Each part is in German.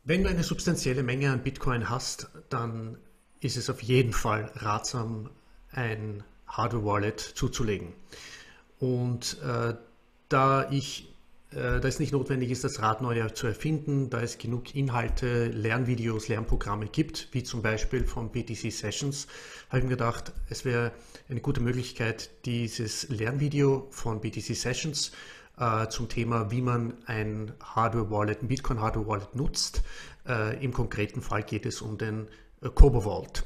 Wenn du eine substanzielle Menge an Bitcoin hast, dann ist es auf jeden Fall ratsam, ein Hardware-Wallet zuzulegen. Und da es nicht notwendig ist, das Rad neu zu erfinden, da es genug Inhalte, Lernvideos, Lernprogramme gibt, wie zum Beispiel von BTC Sessions, habe ich mir gedacht, es wäre eine gute Möglichkeit, dieses Lernvideo von BTC Sessions zum Thema, wie man ein Hardware-Wallet, ein Bitcoin-Hardware-Wallet nutzt. Im konkreten Fall geht es um den Cobo Vault.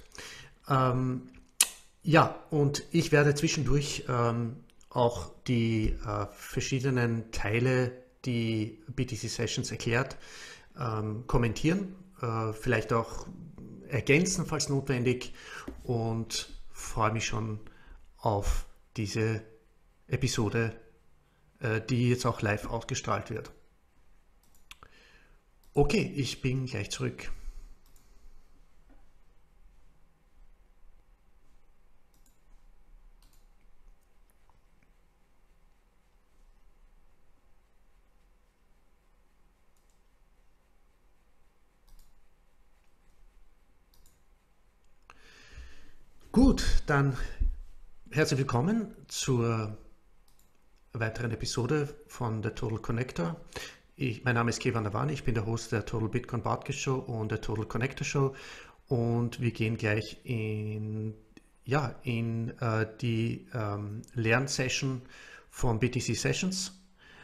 Ja, und ich werde zwischendurch auch die verschiedenen Teile, die BTC Sessions erklärt, kommentieren, vielleicht auch ergänzen, falls notwendig, und freue mich schon auf diese Episode, die jetzt auch live ausgestrahlt wird. Okay, ich bin gleich zurück. Gut, dann herzlich willkommen zur weiteren Episode von der Total Connector. Mein Name ist Kevan Navani, ich bin der Host der Total Bitcoin Podcast Show und der Total Connector Show, und wir gehen gleich in die Lernsession von BTC Sessions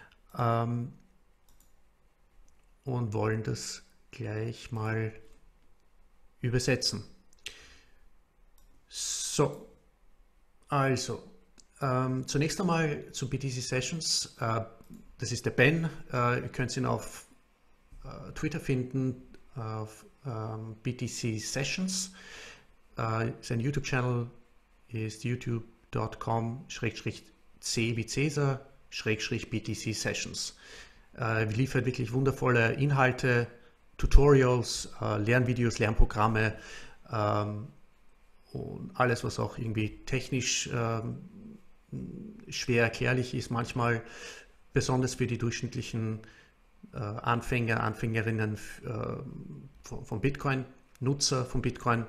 und wollen das gleich mal übersetzen. So, also zunächst einmal zu BTC Sessions. Das ist der Ben. Ihr könnt ihn auf Twitter finden, auf BTC Sessions. Sein YouTube-Channel ist youtube.com/c wie Cäsar/BTC Sessions. Wir liefern wirklich wundervolle Inhalte, Tutorials, Lernvideos, Lernprogramme und alles, was auch irgendwie technisch schwer erklärlich ist, manchmal besonders für die durchschnittlichen Anfänger, Anfängerinnen von Bitcoin, Nutzer von Bitcoin.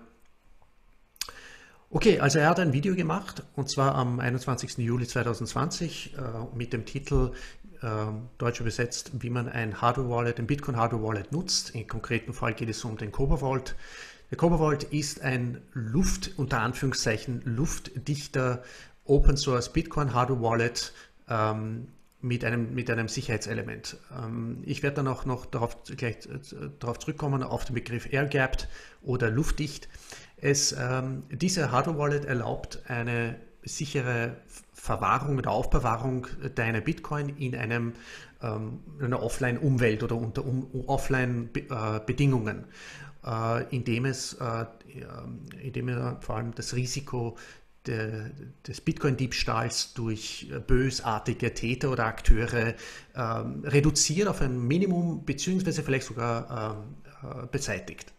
Okay, also er hat ein Video gemacht, und zwar am 21. Juli 2020 mit dem Titel, deutsch übersetzt, wie man ein Hardware-Wallet, ein Bitcoin-Hardware-Wallet nutzt. Im konkreten Fall geht es um den Cobo Vault. Der Cobo Vault ist ein unter Anführungszeichen luftdichter Open Source Bitcoin Hardware Wallet mit einem Sicherheitselement. Ich werde dann auch noch gleich darauf zurückkommen, auf den Begriff Air-Gapped oder luftdicht. Diese Hardware Wallet erlaubt eine sichere Verwahrung oder Aufbewahrung deiner Bitcoin in einer Offline-Umwelt oder unter Offline-Bedingungen, indem er vor allem das Risiko des Bitcoin-Diebstahls durch bösartige Täter oder Akteure reduziert auf ein Minimum beziehungsweise vielleicht sogar beseitigt.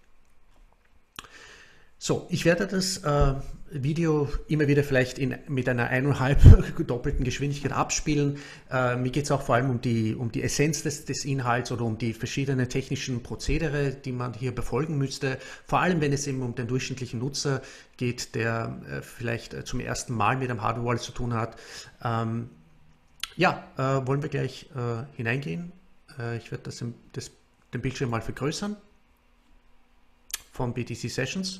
So, ich werde das Video immer wieder vielleicht mit einer 1,5 doppelten Geschwindigkeit abspielen. Mir geht es auch vor allem um die Essenz des Inhalts oder um die verschiedenen technischen Prozedere, die man hier befolgen müsste. Vor allem, wenn es eben um den durchschnittlichen Nutzer geht, der vielleicht zum ersten Mal mit einem Hardware-Wallet zu tun hat. Wollen wir gleich hineingehen. Ich werde den Bildschirm mal vergrößern von BTC Sessions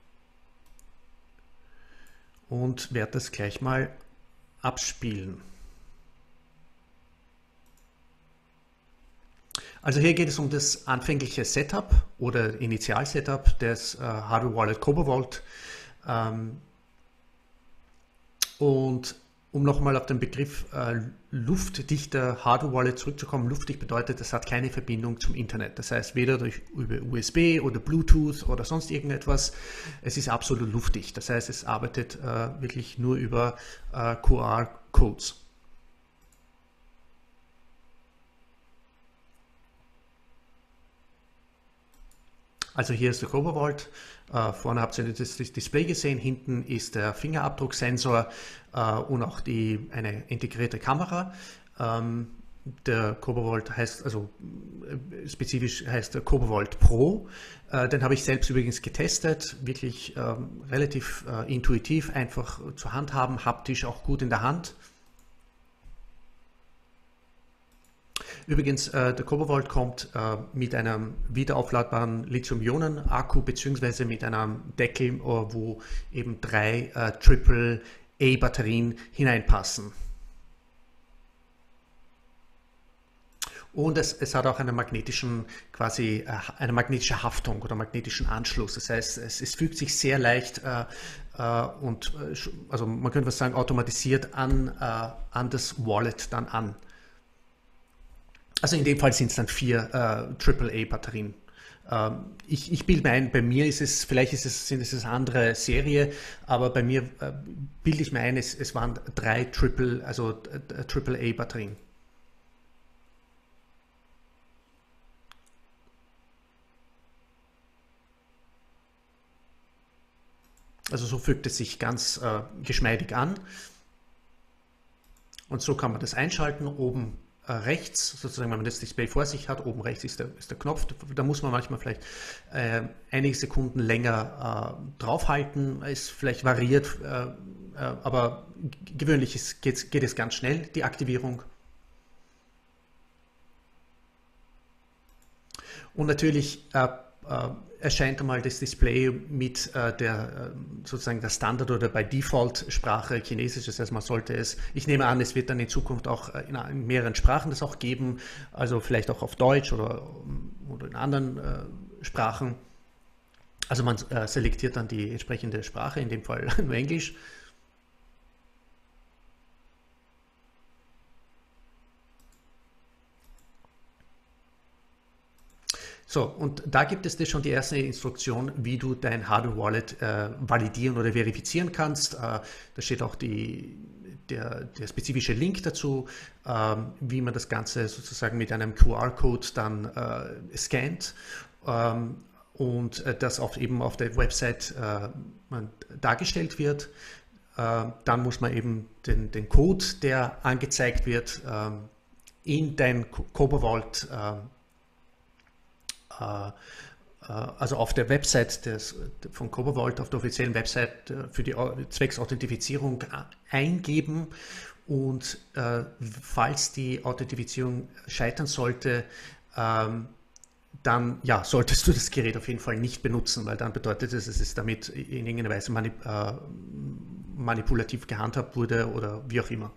und werde das gleich mal abspielen. Also hier geht es um das anfängliche Setup oder Initial-Setup des Hardware Wallet Cobo Vault. Und um nochmal auf den Begriff luftdichter Hardware Wallet zurückzukommen, luftdicht bedeutet, es hat keine Verbindung zum Internet. Das heißt, weder über USB oder Bluetooth oder sonst irgendetwas. Es ist absolut luftdicht. Das heißt, es arbeitet wirklich nur über QR-Codes. Also hier ist der Cobo Vault. Vorne habt ihr das Display gesehen, hinten ist der Fingerabdrucksensor und auch eine integrierte Kamera. Der Cobo Vault spezifisch heißt der Cobalt Pro. Den habe ich selbst übrigens getestet, wirklich relativ intuitiv, einfach zu handhaben, haptisch auch gut in der Hand. Übrigens, der Cobalt kommt mit einem wiederaufladbaren Lithium-Ionen-Akku beziehungsweise mit einem Deckel, wo eben 3 AAA-Batterien hineinpassen. Und es hat auch einen magnetischen, quasi eine magnetische Haftung oder magnetischen Anschluss. Das heißt, es fügt sich sehr leicht also man könnte was sagen, automatisiert an das Wallet dann an. Also in dem Fall sind es dann 4 AAA-Batterien. Ich bilde mir ein, bei mir ist es, vielleicht sind es eine andere Serie, aber bei mir bilde ich mir ein, es waren 3 AAA-Batterien. Also so fügt es sich ganz geschmeidig an. Und so kann man das einschalten. Oben rechts, sozusagen, wenn man das Display vor sich hat, oben rechts ist der Knopf. Da muss man manchmal vielleicht einige Sekunden länger draufhalten. Es vielleicht variiert, aber gewöhnlich geht es ganz schnell, die Aktivierung. Und natürlich erscheint einmal das Display mit sozusagen der Standard- oder bei Default-Sprache Chinesisch. Das heißt, man sollte es, ich nehme an, es wird dann in Zukunft auch in mehreren Sprachen das auch geben, also vielleicht auch auf Deutsch oder in anderen Sprachen. Also man selektiert dann die entsprechende Sprache, in dem Fall nur Englisch. So, und da gibt es schon die erste Instruktion, wie du dein Hardware-Wallet validieren oder verifizieren kannst. Da steht auch der spezifische Link dazu, wie man das Ganze sozusagen mit einem QR-Code dann scannt und das eben auf der Website dargestellt wird. Dann muss man eben den Code, der angezeigt wird, in dein Cobalt also auf der Website von Cobalt, auf der offiziellen Website für die Zwecksauthentifizierung eingeben und falls die Authentifizierung scheitern sollte, dann ja, solltest du das Gerät auf jeden Fall nicht benutzen, weil dann bedeutet es, dass es damit in irgendeiner Weise manipulativ gehandhabt wurde oder wie auch immer.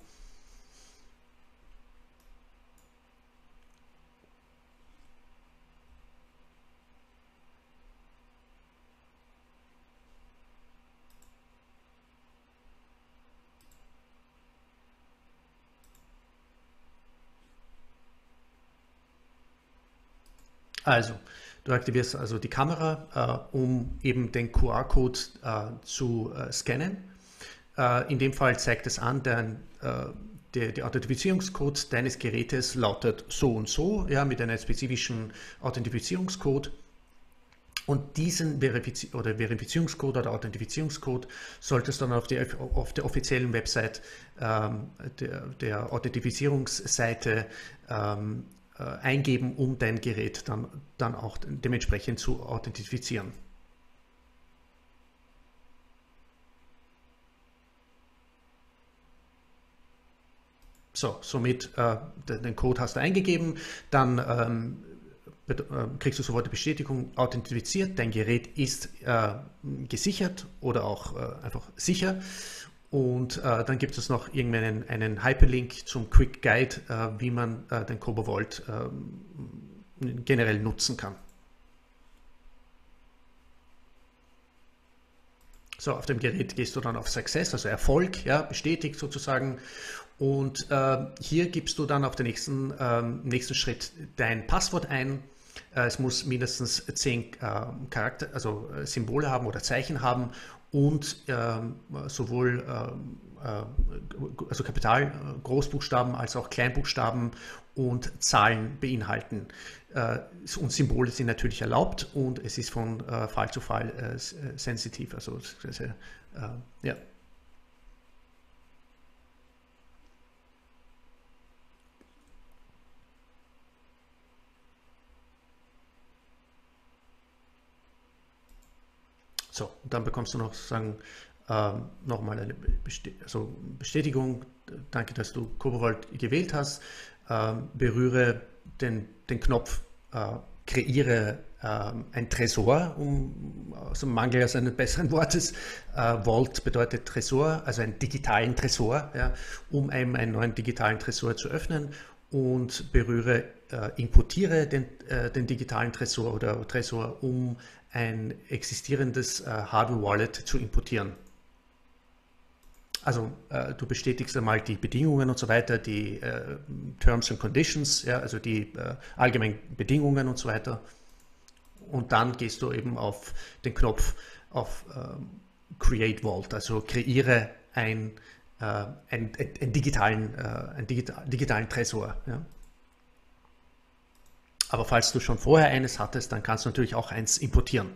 Also, du aktivierst also die Kamera, um eben den QR-Code zu scannen. In dem Fall zeigt es an, der Authentifizierungscode deines Gerätes lautet so und so, ja, mit einem spezifischen Authentifizierungscode. Und diesen Verifizierungscode oder Authentifizierungscode solltest du dann auf der offiziellen Website der Authentifizierungsseite eingeben, um dein Gerät dann auch dementsprechend zu authentifizieren. So, somit den Code hast du eingegeben, dann kriegst du sofort die Bestätigung, authentifiziert, dein Gerät ist gesichert oder auch einfach sicher. Und dann gibt es noch einen Hyperlink zum Quick Guide, wie man den Cobalt generell nutzen kann. So, auf dem Gerät gehst du dann auf Success, also Erfolg, ja, bestätigt sozusagen. Und hier gibst du dann auf den nächsten Schritt dein Passwort ein. Es muss mindestens 10 Symbole haben oder Zeichen haben und sowohl also Kapital, Großbuchstaben als auch Kleinbuchstaben und Zahlen beinhalten. Und Symbole sind natürlich erlaubt und es ist von Fall zu Fall sensitiv. Also ja. So, und dann bekommst du noch sozusagen nochmal eine Bestätigung. Danke, dass du Kobovault gewählt hast. Berühre den Knopf kreiere ein Tresor, aus dem Mangel eines besseren Wortes. Vault bedeutet Tresor, also einen digitalen Tresor, ja, um einen neuen digitalen Tresor zu öffnen, und importiere den digitalen Tresor oder Tresor, um ein existierendes Hardware-Wallet zu importieren. Also du bestätigst einmal die Bedingungen und so weiter, die Terms and Conditions, ja, also die allgemeinen Bedingungen und so weiter. Und dann gehst du eben auf den Knopf auf Create Vault, also kreiere einen digitalen Tresor. Ja. Aber falls du schon vorher eines hattest, dann kannst du natürlich auch eins importieren.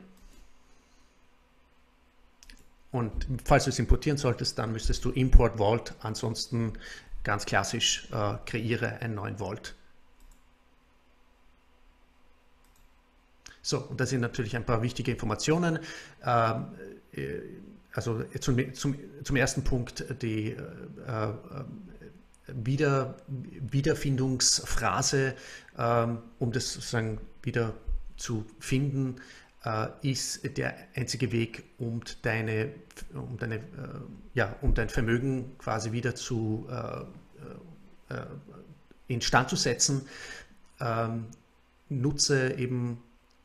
Und falls du es importieren solltest, dann müsstest du Import Vault, ansonsten ganz klassisch kreiere einen neuen Vault. So, und das sind natürlich ein paar wichtige Informationen. Also zum ersten Punkt die Wiederfindungsphrase, um das sozusagen wieder zu finden, ist der einzige Weg, um dein Vermögen quasi wieder instand zu setzen. Nutze eben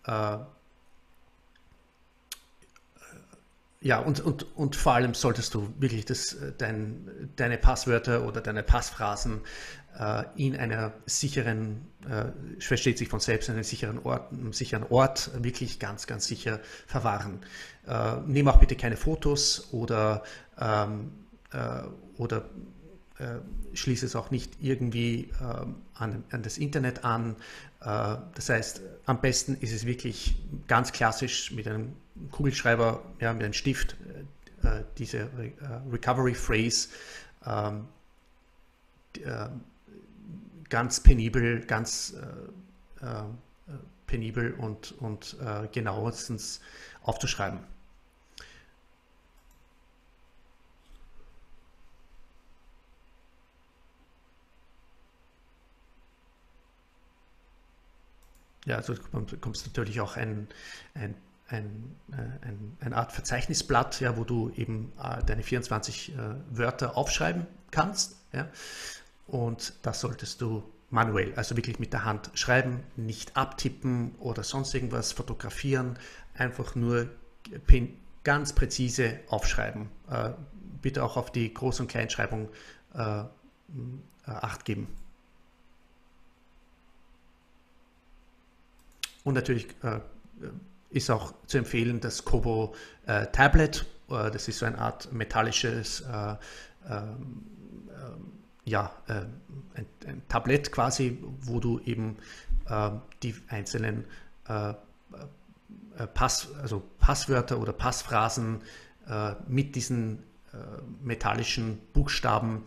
ja, und vor allem solltest du wirklich deine Passwörter oder deine Passphrasen in einer sicheren, versteht sich von selbst, in einem sicheren Ort wirklich ganz, ganz sicher verwahren. Nimm auch bitte keine Fotos oder schließe es auch nicht irgendwie an das Internet an. Das heißt, am besten ist es wirklich ganz klassisch mit einem Kugelschreiber, ja, mit einem Stift, diese Recovery Phrase ganz penibel, und genauestens aufzuschreiben. Ja, also du bekommst natürlich auch eine Art Verzeichnisblatt, ja, wo du eben deine 24 Wörter aufschreiben kannst. Ja, und das solltest du manuell, also wirklich mit der Hand schreiben, nicht abtippen oder sonst irgendwas fotografieren, einfach nur ganz präzise aufschreiben. Bitte auch auf die Groß- und Kleinschreibung Acht geben. Und natürlich ist auch zu empfehlen das Kobo Tablet. Das ist so eine Art metallisches ein Tablett quasi, wo du eben die einzelnen Passwörter oder Passphrasen mit diesen metallischen Buchstaben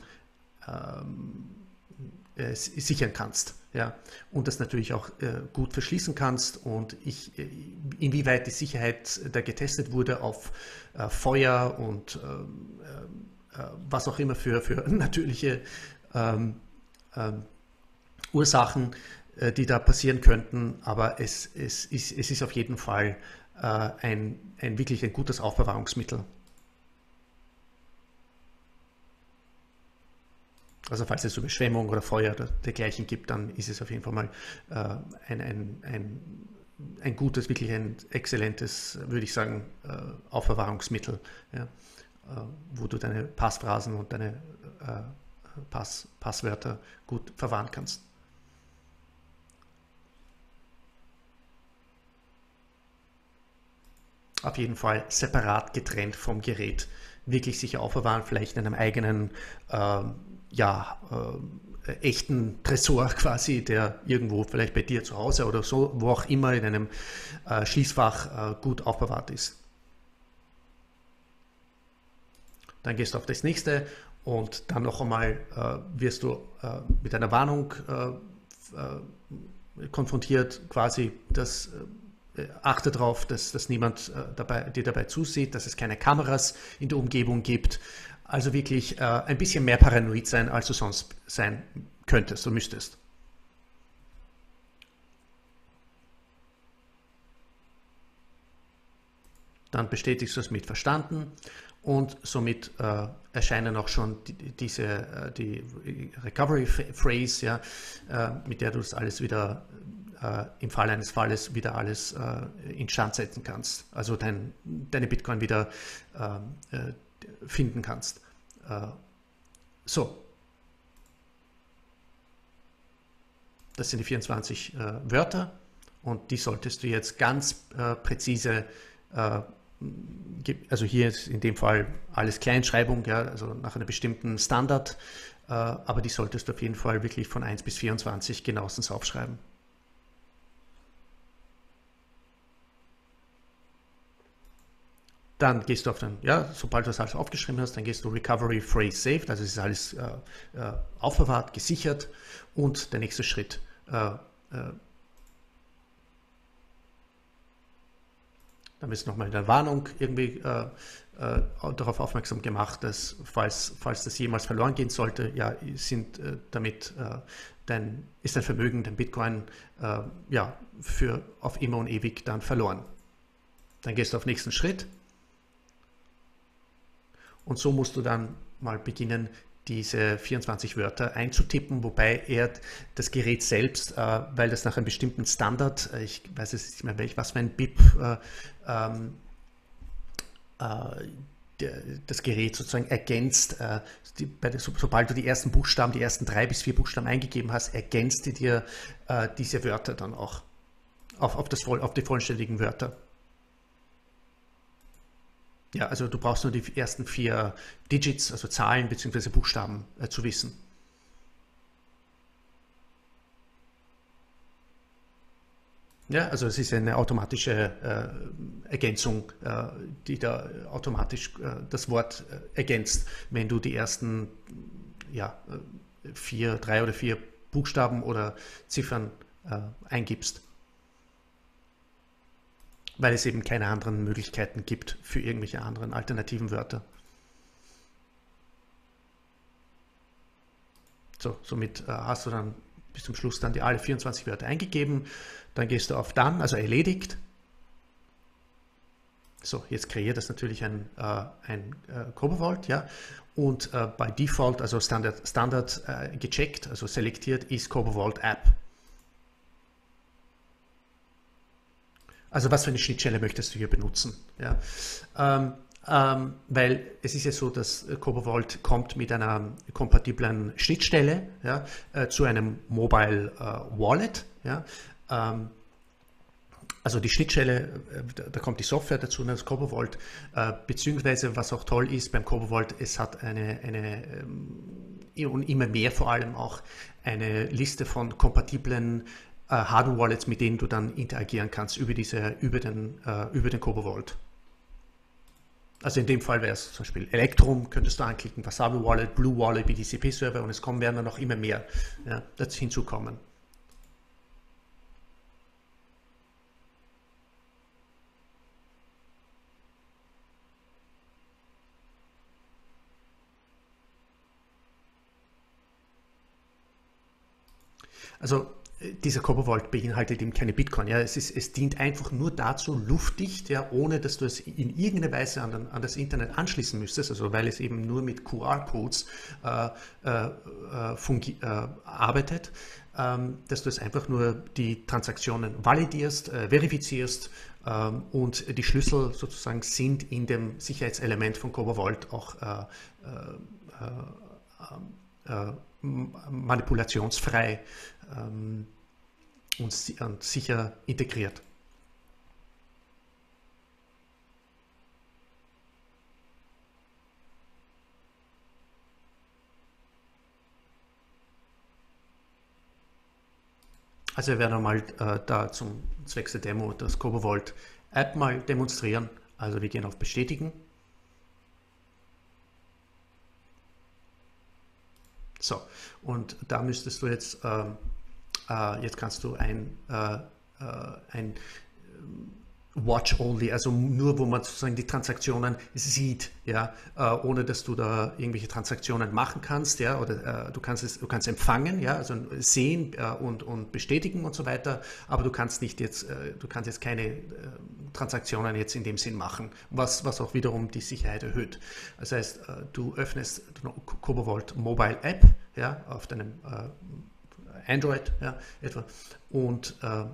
sichern kannst. Ja, und das natürlich auch gut verschließen kannst, und inwieweit die Sicherheit da getestet wurde auf Feuer und was auch immer für natürliche Ursachen, die da passieren könnten, aber es ist auf jeden Fall wirklich ein gutes Aufbewahrungsmittel. Also falls es so Überschwemmung oder Feuer oder dergleichen gibt, dann ist es auf jeden Fall mal ein gutes, wirklich ein exzellentes, würde ich sagen, Aufbewahrungsmittel, ja, wo du deine Passphrasen und deine Passwörter gut verwahren kannst. Auf jeden Fall separat getrennt vom Gerät. Wirklich sicher aufbewahren, vielleicht in einem eigenen echten Tresor quasi, der irgendwo vielleicht bei dir zu Hause oder so, wo auch immer in einem Schließfach gut aufbewahrt ist. Dann gehst du auf das nächste und dann noch einmal wirst du mit einer Warnung konfrontiert, quasi, dass achte darauf, dass niemand dir dabei zusieht, dass es keine Kameras in der Umgebung gibt. Also wirklich ein bisschen mehr paranoid sein, als du sonst sein könntest und müsstest. Dann bestätigst du es mit verstanden und somit erscheinen auch schon die Recovery Phrase, ja, mit der du das alles wieder im Fall eines Falles wieder alles instand setzen kannst. Also deine Bitcoin wieder finden kannst. So, das sind die 24 Wörter und die solltest du jetzt ganz präzise also hier ist in dem Fall alles Kleinschreibung, ja, also nach einem bestimmten Standard, aber die solltest du auf jeden Fall wirklich von 1 bis 24 genauestens aufschreiben. Dann gehst du auf den, ja, sobald du das alles aufgeschrieben hast, dann gehst du Recovery Phrase Saved, also es ist alles aufbewahrt, gesichert und der nächste Schritt. Dann ist nochmal in der Warnung irgendwie darauf aufmerksam gemacht, dass falls das jemals verloren gehen sollte, ja, sind damit ist dein Vermögen, dein Bitcoin, ja, für auf immer und ewig dann verloren. Dann gehst du auf den nächsten Schritt und so musst du dann mal beginnen, diese 24 Wörter einzutippen, wobei er das Gerät selbst, weil das nach einem bestimmten Standard, ich weiß jetzt nicht mehr was für ein BIP, das Gerät sozusagen ergänzt, sobald du die ersten Buchstaben, die ersten 3 bis 4 Buchstaben eingegeben hast, ergänzt die dir diese Wörter dann auch auf die vollständigen Wörter. Ja, also du brauchst nur die ersten 4 Digits, also Zahlen bzw. Buchstaben zu wissen. Ja, also es ist eine automatische Ergänzung, die da automatisch das Wort ergänzt, wenn du die ersten ja, 3 oder 4 Buchstaben oder Ziffern eingibst, weil es eben keine anderen Möglichkeiten gibt für irgendwelche anderen alternativen Wörter. So, somit hast du dann bis zum Schluss dann alle 24 Wörter eingegeben. Dann gehst du auf Done, also erledigt. So, jetzt kreiert das natürlich ein CoboVault, ja. Und bei Default, also Standard gecheckt, also selektiert ist CoboVault App. Also was für eine Schnittstelle möchtest du hier benutzen? Ja? Weil es ist ja so, dass CoboVault kommt mit einer kompatiblen Schnittstelle, ja, zu einem Mobile Wallet. Ja? Also die Schnittstelle, da kommt die Software dazu, das CoboVault, beziehungsweise was auch toll ist beim CoboVault, es hat und immer mehr vor allem auch eine Liste von kompatiblen Hardware-Wallets, mit denen du dann interagieren kannst über den CoboVault. Also in dem Fall wäre es zum Beispiel Electrum, könntest du anklicken, Wasabi Wallet, Blue Wallet, BTCP-Server und es werden dann noch immer mehr dazu hinzukommen. Also dieser CoboVault beinhaltet eben keine Bitcoin. Ja. Es dient einfach nur dazu, luftdicht, ja, ohne dass du es in irgendeiner Weise an das Internet anschließen müsstest, also weil es eben nur mit QR-Codes arbeitet, dass du es einfach nur die Transaktionen validierst, verifizierst und die Schlüssel sozusagen sind in dem Sicherheitselement von CoboVault auch manipulationsfrei und sicher integriert. Also wir werden einmal da zum Zwecks der Demo das CoboVault App mal demonstrieren. Also wir gehen auf Bestätigen. So, und da müsstest du jetzt kannst du Watch only, also nur wo man sozusagen die Transaktionen sieht, ja, ohne dass du da irgendwelche Transaktionen machen kannst, ja, oder du kannst empfangen, ja, also sehen und bestätigen und so weiter, aber du kannst jetzt keine Transaktionen jetzt in dem Sinn machen, was auch wiederum die Sicherheit erhöht. Das heißt, du öffnest Cobalt Mobile App, ja, auf deinem Android, ja, etwa, und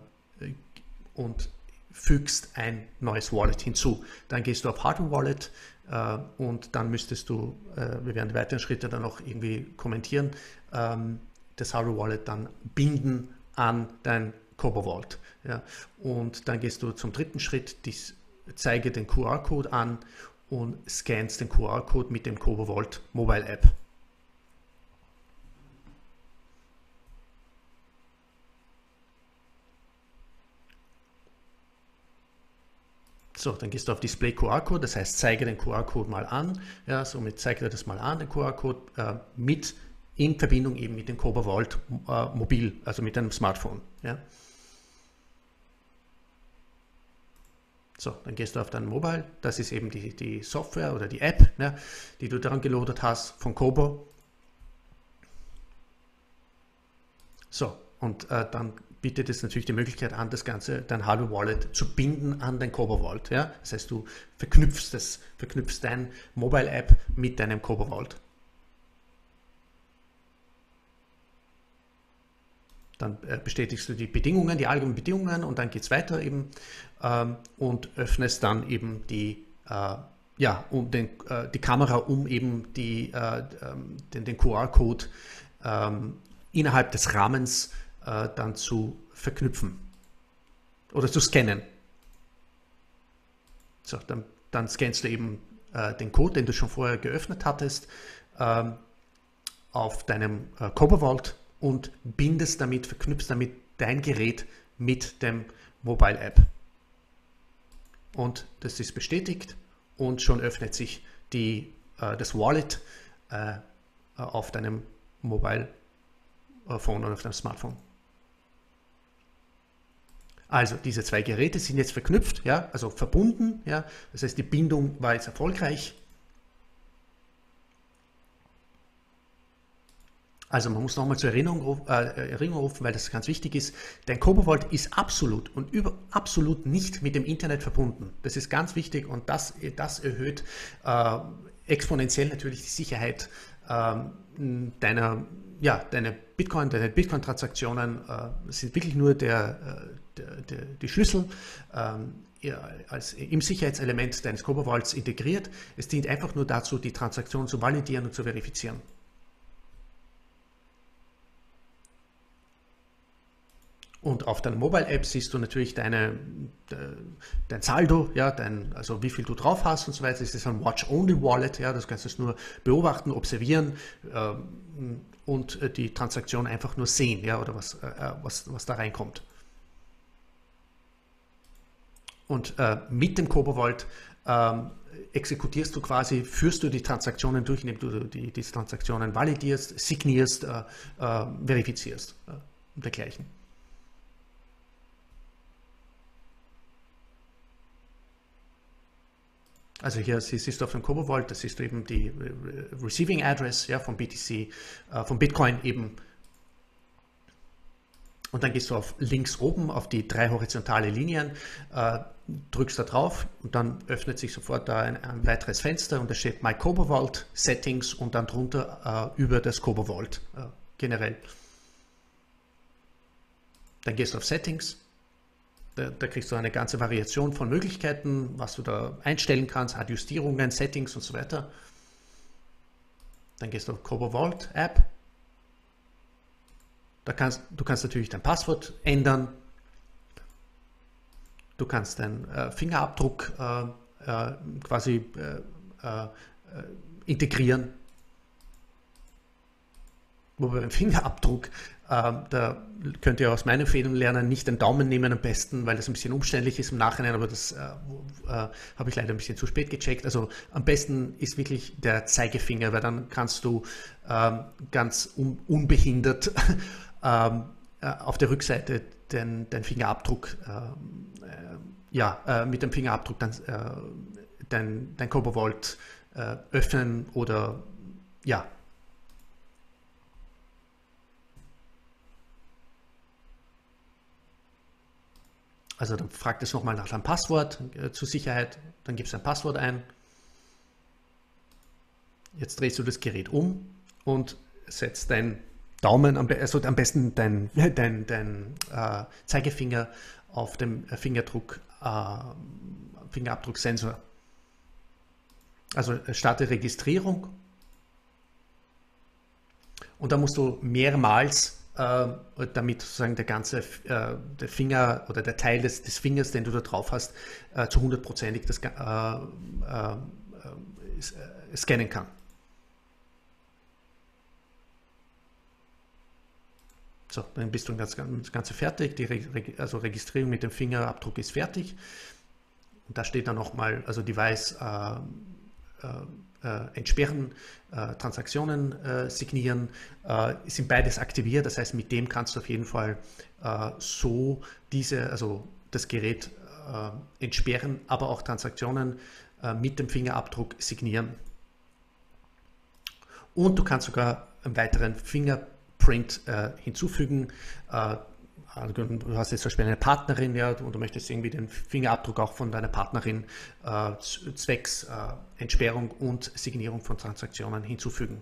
fügst ein neues Wallet hinzu. Dann gehst du auf Hardware Wallet und dann müsstest du, wir werden die weiteren Schritte dann noch irgendwie kommentieren, das Hardware Wallet dann binden an dein Cobalt. Ja. Und dann gehst du zum dritten Schritt, zeige den QR-Code an und scannst den QR-Code mit dem Cobalt Mobile App. So, dann gehst du auf Display QR-Code, das heißt, zeige den QR-Code mal an. Ja, somit zeigt er das mal an, den QR-Code, in Verbindung eben mit dem Cobalt Mobil, also mit einem Smartphone. Ja. So, dann gehst du auf dein Mobile, das ist eben die Software oder die App, ja, die du daran geloadet hast von Kobo. So, und dann bietet es natürlich die Möglichkeit an, das Ganze, dein Hardware Wallet zu binden an dein Cobalt Vault. Ja? Das heißt, du verknüpfst dein Mobile App mit deinem Cobalt Vault. Dann bestätigst du die Bedingungen, die allgemeinen Bedingungen und dann geht es weiter eben und öffnest dann eben die Kamera, um eben den QR-Code innerhalb des Rahmens dann zu verknüpfen oder zu scannen. So, dann scannst du eben den Code, den du schon vorher geöffnet hattest, auf deinem Cobalt Vault und verknüpfst damit dein Gerät mit dem Mobile App. Und das ist bestätigt und schon öffnet sich das Wallet auf deinem Mobile Phone oder auf deinem Smartphone. Also diese zwei Geräte sind jetzt verknüpft, ja, also verbunden, ja, das heißt die Bindung war jetzt erfolgreich. Also man muss nochmal zur Erinnerung rufen, weil das ganz wichtig ist, dein Cobalt Vault ist absolut und absolut nicht mit dem Internet verbunden. Das ist ganz wichtig und das erhöht exponentiell natürlich die Sicherheit deine Bitcoin-Transaktionen sind wirklich nur die Schlüssel im Sicherheitselement deines Cobalt Vaults integriert. Es dient einfach nur dazu, die Transaktion zu validieren und zu verifizieren. Und auf deiner Mobile-App siehst du natürlich dein Saldo, ja, also wie viel du drauf hast und so weiter. Das ist ein Watch-Only-Wallet, ja, das kannst du nur beobachten, observieren und die Transaktion einfach nur sehen, ja, oder was da reinkommt. Und mit dem Cobalt Vault führst du die Transaktionen durch, indem du diese Transaktionen validierst, signierst, verifizierst und dergleichen. Also hier siehst du auf dem Cobalt Vault, das siehst du eben die Receiving Address, ja, von BTC, von Bitcoin eben. Und dann gehst du links oben auf die 3 horizontale Linien, drückst da drauf und dann öffnet sich sofort da ein weiteres Fenster und da steht My Cobalt Vault Settings und dann drunter über das Cobalt Vault generell. Dann gehst du auf Settings. Da kriegst du eine ganze Variation von Möglichkeiten, was du da einstellen kannst, Adjustierungen, Settings und so weiter. Dann gehst du auf Cobalt Vault App. Du kannst natürlich dein Passwort ändern. Du kannst deinen Fingerabdruck quasi integrieren. Wobei beim Fingerabdruck, da könnt ihr aus meiner Empfehlung lernen, nicht den Daumen nehmen am besten, weil das ein bisschen umständlich ist im Nachhinein, aber das habe ich leider ein bisschen zu spät gecheckt. Also am besten ist wirklich der Zeigefinger, weil dann kannst du ganz unbehindert auf der Rückseite den Fingerabdruck ja, mit dem Fingerabdruck dann dein CoboVault öffnen oder ja. Also dann fragt es nochmal nach deinem Passwort zur Sicherheit, dann gibst du ein Passwort ein. Jetzt drehst du das Gerät um und setzt deinen Daumen, also am besten dein Zeigefinger auf dem Fingerabdrucksensor. Also starte Registrierung und da musst du mehrmals, damit sozusagen der Finger oder der Teil des Fingers, den du da drauf hast, zu 100%ig das scannen kann. So, dann bist du das Ganze fertig. Die Registrierung mit dem Fingerabdruck ist fertig. Und da steht dann nochmal, also Device entsperren, Transaktionen signieren, sind beides aktiviert. Das heißt, mit dem kannst du auf jeden Fall also das Gerät entsperren, aber auch Transaktionen mit dem Fingerabdruck signieren. Und du kannst sogar einen weiteren Fingerprint hinzufügen. Also du hast jetzt zum Beispiel eine Partnerin, ja, und du möchtest irgendwie den Fingerabdruck auch von deiner Partnerin zwecks Entsperrung und Signierung von Transaktionen hinzufügen.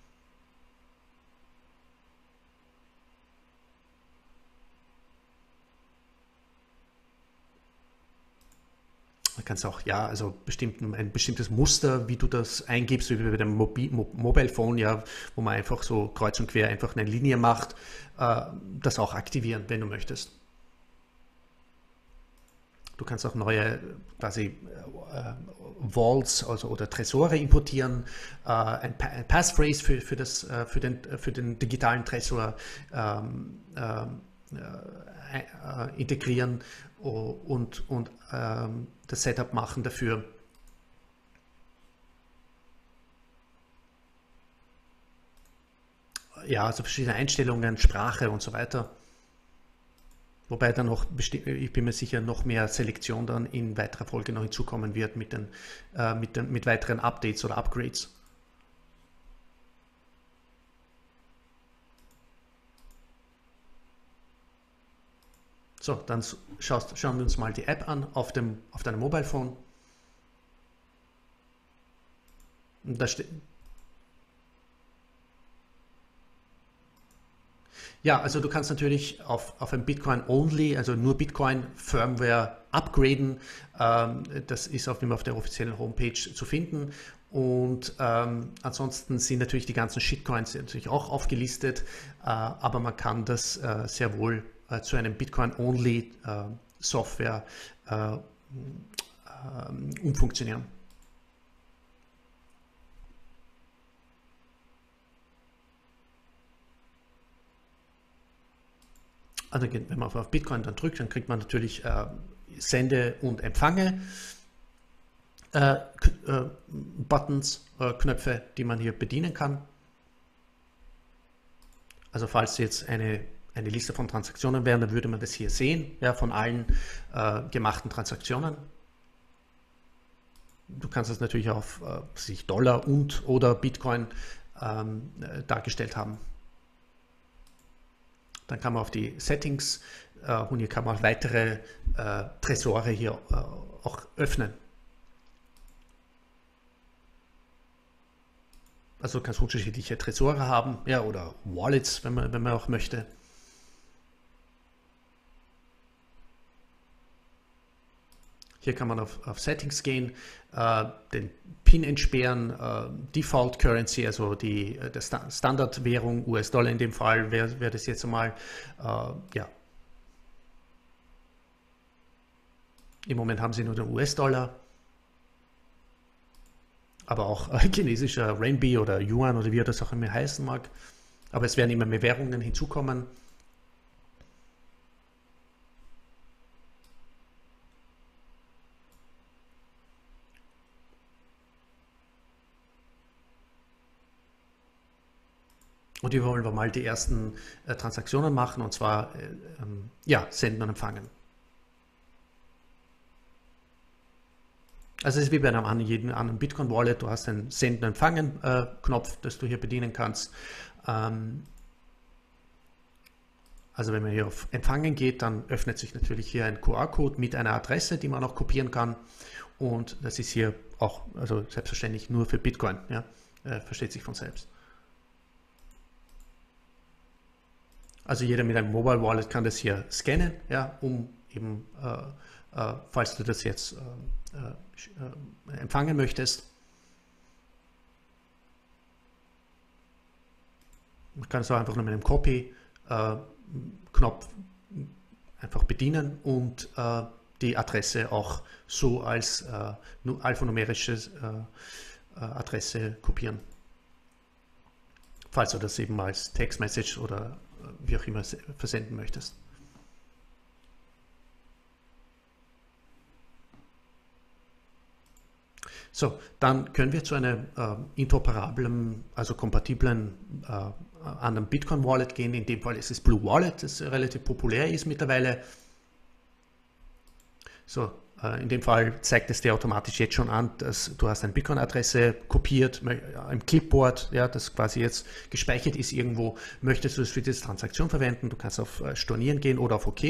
Du kannst auch, ja, also ein bestimmtes Muster, wie du das eingibst, wie bei dem Mobile Phone, ja, wo man einfach so kreuz und quer einfach eine Linie macht, das auch aktivieren, wenn du möchtest. Du kannst auch neue quasi Vaults oder Tresore importieren, ein Passphrase für den digitalen Tresor integrieren und das Setup machen dafür. Ja, also verschiedene Einstellungen, Sprache und so weiter. Wobei dann noch, ich bin mir sicher, noch mehr Selektion dann in weiterer Folge noch hinzukommen wird mit weiteren Updates oder Upgrades. So, dann schauen wir uns mal die App an auf deinem Mobile Phone. Und da steht. Ja, also du kannst natürlich auf ein Bitcoin-Only, also nur Bitcoin-Firmware upgraden. Das ist immer auf der offiziellen Homepage zu finden. Und ansonsten sind natürlich die ganzen Shitcoins natürlich auch aufgelistet, aber man kann das sehr wohl zu einem Bitcoin-Only Software umfunktionieren. Also wenn man auf Bitcoin dann drückt, dann kriegt man natürlich Sende und Empfange Buttons, Knöpfe, die man hier bedienen kann. Also falls jetzt eine Liste von Transaktionen wären, dann würde man das hier sehen, ja, von allen gemachten Transaktionen. Du kannst es natürlich auf Dollar und oder Bitcoin dargestellt haben. Dann kann man auf die Settings und hier kann man auch weitere Tresore hier auch öffnen. Also du kannst unterschiedliche Tresore haben, ja, oder Wallets, wenn man auch möchte. Hier kann man auf Settings gehen, den PIN entsperren, Default Currency, also der Standardwährung, US-Dollar in dem Fall, wäre das jetzt einmal, ja. Im Moment haben sie nur den US-Dollar, aber auch chinesischer Renminbi oder Yuan oder wie er das auch immer heißen mag. Aber es werden immer mehr Währungen hinzukommen. Und hier wollen wir mal die ersten Transaktionen machen, und zwar ja, senden und empfangen. Also es ist wie bei jedem anderen Bitcoin-Wallet, du hast einen Senden-Empfangen-Knopf, das du hier bedienen kannst. Ähm, also wenn man hier auf Empfangen geht, dann öffnet sich natürlich hier ein QR-Code mit einer Adresse, die man auch kopieren kann. Und das ist hier auch, also selbstverständlich nur für Bitcoin, ja, versteht sich von selbst. Also jeder mit einem Mobile Wallet kann das hier scannen, ja, um eben, falls du das jetzt empfangen möchtest. Man kann es auch einfach nur mit einem Copy-Knopf einfach bedienen und die Adresse auch so als alphanumerische Adresse kopieren. Falls du das eben als Text-Message oder wie auch immer versenden möchtest. So, dann können wir zu einem interoperablen, also kompatiblen anderen Bitcoin-Wallet gehen. In dem Fall ist es Blue Wallet, das relativ populär ist mittlerweile. So, in dem Fall zeigt es dir automatisch jetzt schon an, dass du hast eine Bitcoin-Adresse kopiert im Clipboard, ja, das quasi jetzt gespeichert ist irgendwo. Möchtest du es für diese Transaktion verwenden? Du kannst auf Stornieren gehen oder auf OK.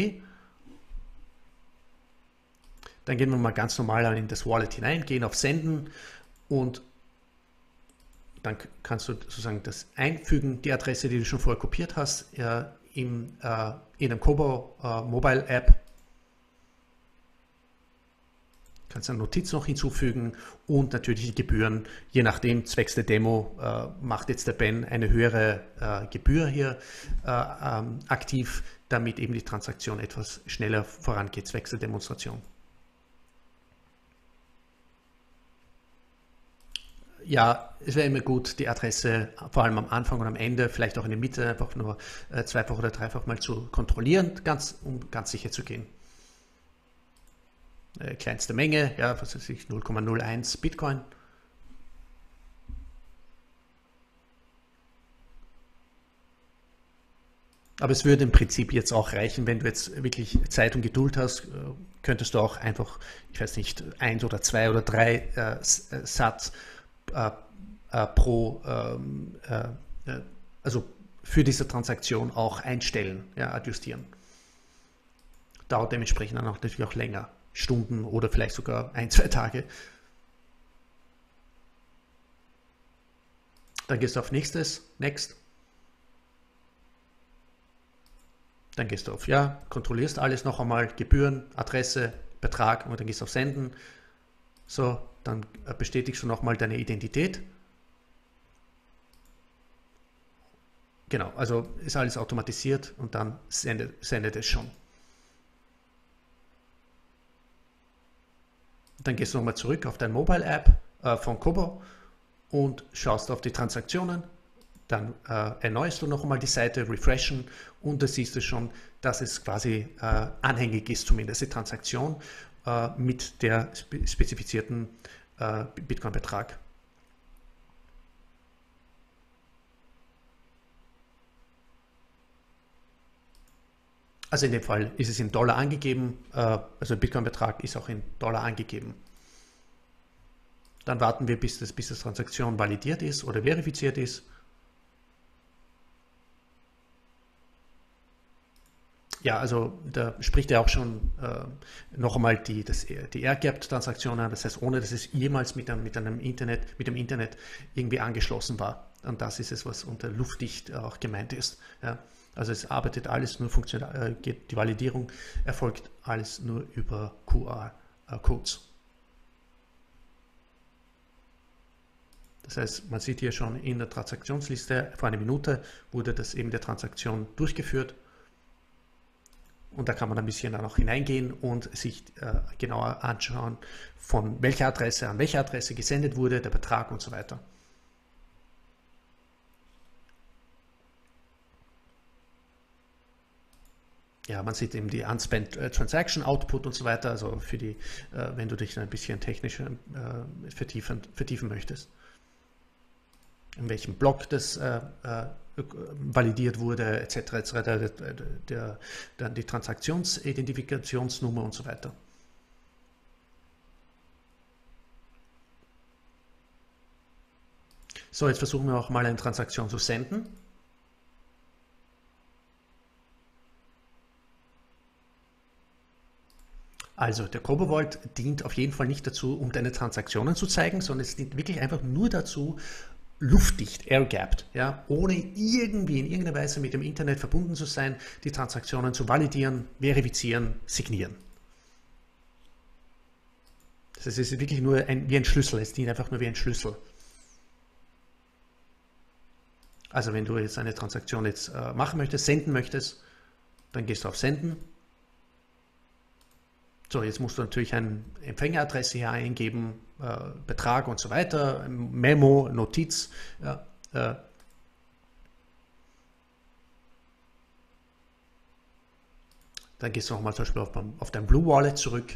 Dann gehen wir mal ganz normal in das Wallet hinein, gehen auf Senden und dann kannst du sozusagen das einfügen, die Adresse, die du schon vorher kopiert hast, in einem Kobo Mobile App. Du kannst eine Notiz noch hinzufügen und natürlich die Gebühren, je nachdem, zwecks der Demo macht jetzt der Ben eine höhere Gebühr hier aktiv, damit eben die Transaktion etwas schneller vorangeht, zwecks der Demonstration. Ja, es wäre immer gut, die Adresse vor allem am Anfang und am Ende, vielleicht auch in der Mitte, einfach nur zweifach oder dreifach mal zu kontrollieren, um ganz sicher zu gehen. Kleinste Menge, ja, was weiß ich, 0,01 Bitcoin. Aber es würde im Prinzip jetzt auch reichen, wenn du jetzt wirklich Zeit und Geduld hast, könntest du auch einfach, ich weiß nicht, 1 oder 2 oder 3 Satz pro, also für diese Transaktion auch einstellen, ja, adjustieren. Dauert dementsprechend dann auch natürlich auch länger, Stunden oder vielleicht sogar 1, 2 Tage. Dann gehst du auf Nächstes, Next. Dann gehst du auf Ja, kontrollierst alles noch einmal, Gebühren, Adresse, Betrag und dann gehst du auf Senden. So, dann bestätigst du nochmal deine Identität. Genau, also ist alles automatisiert und dann sendet es schon. Dann gehst du nochmal zurück auf dein Mobile App von Kobo und schaust auf die Transaktionen. Dann erneuerst du noch einmal die Seite, refreshen und da siehst du schon, dass es quasi anhängig ist, zumindest die Transaktion mit der spezifizierten Bitcoin-Betrag. Also in dem Fall ist es in Dollar angegeben, also der Bitcoin-Betrag ist auch in Dollar angegeben. Dann warten wir, bis das Transaktion validiert ist oder verifiziert ist. Ja, also da spricht er auch schon noch einmal die Air-Gapped-Transaktion an, das heißt, ohne dass es jemals mit dem Internet irgendwie angeschlossen war. Und das ist es, was unter luftdicht auch gemeint ist. Ja. Also es arbeitet alles nur funktional, die Validierung erfolgt alles nur über QR-Codes. Das heißt, man sieht hier schon in der Transaktionsliste, vor einer Minute wurde das eben der Transaktion durchgeführt. Und da kann man ein bisschen dann auch hineingehen und sich genauer anschauen, von welcher Adresse an welche Adresse gesendet wurde, der Betrag und so weiter. Ja, man sieht eben die Unspent Transaction Output und so weiter, also für die, wenn du dich ein bisschen technisch vertiefen möchtest. In welchem Block das validiert wurde, etc., dann die Transaktionsidentifikationsnummer und so weiter. So, jetzt versuchen wir auch mal eine Transaktion zu senden. Also der CoboVault dient auf jeden Fall nicht dazu, um deine Transaktionen zu zeigen, sondern es dient wirklich einfach nur dazu, luftdicht, air-gapped, ja, ohne irgendwie in irgendeiner Weise mit dem Internet verbunden zu sein, die Transaktionen zu validieren, verifizieren, signieren. Das heißt, es ist wirklich nur wie ein Schlüssel, es dient einfach nur wie ein Schlüssel. Also wenn du jetzt eine Transaktion jetzt machen möchtest, senden möchtest, dann gehst du auf Senden. So, jetzt musst du natürlich eine Empfängeradresse hier eingeben, Betrag und so weiter, Memo, Notiz. Ja, dann gehst du nochmal zum Beispiel auf dein Blue Wallet zurück.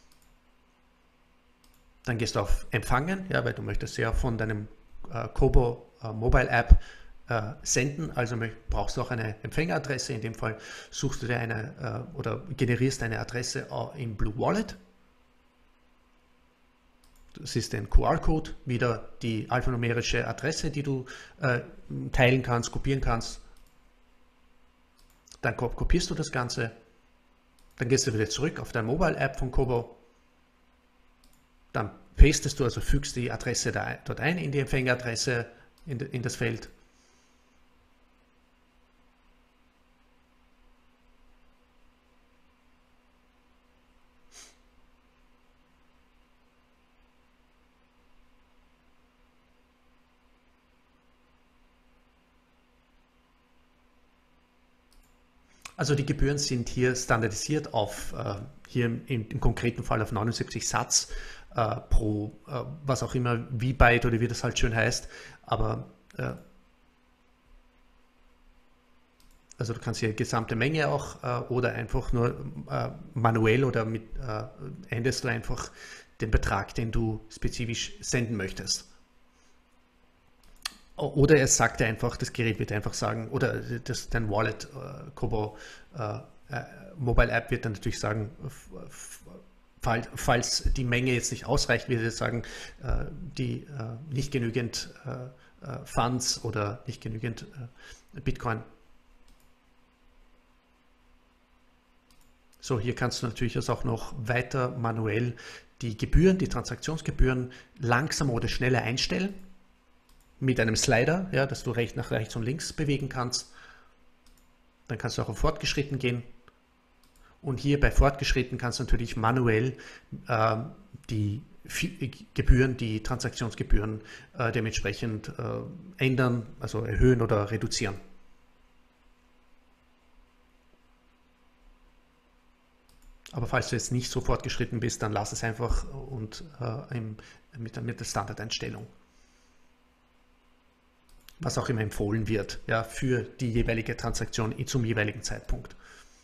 Dann gehst du auf Empfangen, ja, weil du möchtest ja von deinem Kobo Mobile App senden, also brauchst du auch eine Empfängeradresse. In dem Fall suchst du dir eine oder generierst eine Adresse im Blue Wallet. Das ist ein QR-Code, wieder die alphanumerische Adresse, die du teilen kannst, kopieren kannst. Dann kopierst du das Ganze. Dann gehst du wieder zurück auf deine Mobile-App von Kobo. Dann pastest du, also fügst die Adresse dort ein in die Empfängeradresse, in das Feld. Also die Gebühren sind hier standardisiert auf, hier im konkreten Fall auf 79 Satz pro, was auch immer, V-Byte oder wie das halt schön heißt. Aber also du kannst hier gesamte Menge auch oder einfach nur manuell oder änderst du einfach den Betrag, den du spezifisch senden möchtest. Oder es sagt dir einfach, das Gerät wird einfach sagen, oder dein Wallet, Kobo Mobile App wird dann natürlich sagen, falls die Menge jetzt nicht ausreicht, wird es sagen, die nicht genügend Funds oder nicht genügend Bitcoin. So, hier kannst du natürlich auch noch weiter manuell die Gebühren, die Transaktionsgebühren langsamer oder schneller einstellen. Mit einem Slider, ja, dass du nach rechts und links bewegen kannst. Dann kannst du auch auf Fortgeschritten gehen. Und hier bei Fortgeschritten kannst du natürlich manuell die Gebühren, die Transaktionsgebühren dementsprechend ändern, also erhöhen oder reduzieren. Aber falls du jetzt nicht so fortgeschritten bist, dann lass es einfach und mit der Standardeinstellung. Was auch immer empfohlen wird, ja, für die jeweilige Transaktion zum jeweiligen Zeitpunkt.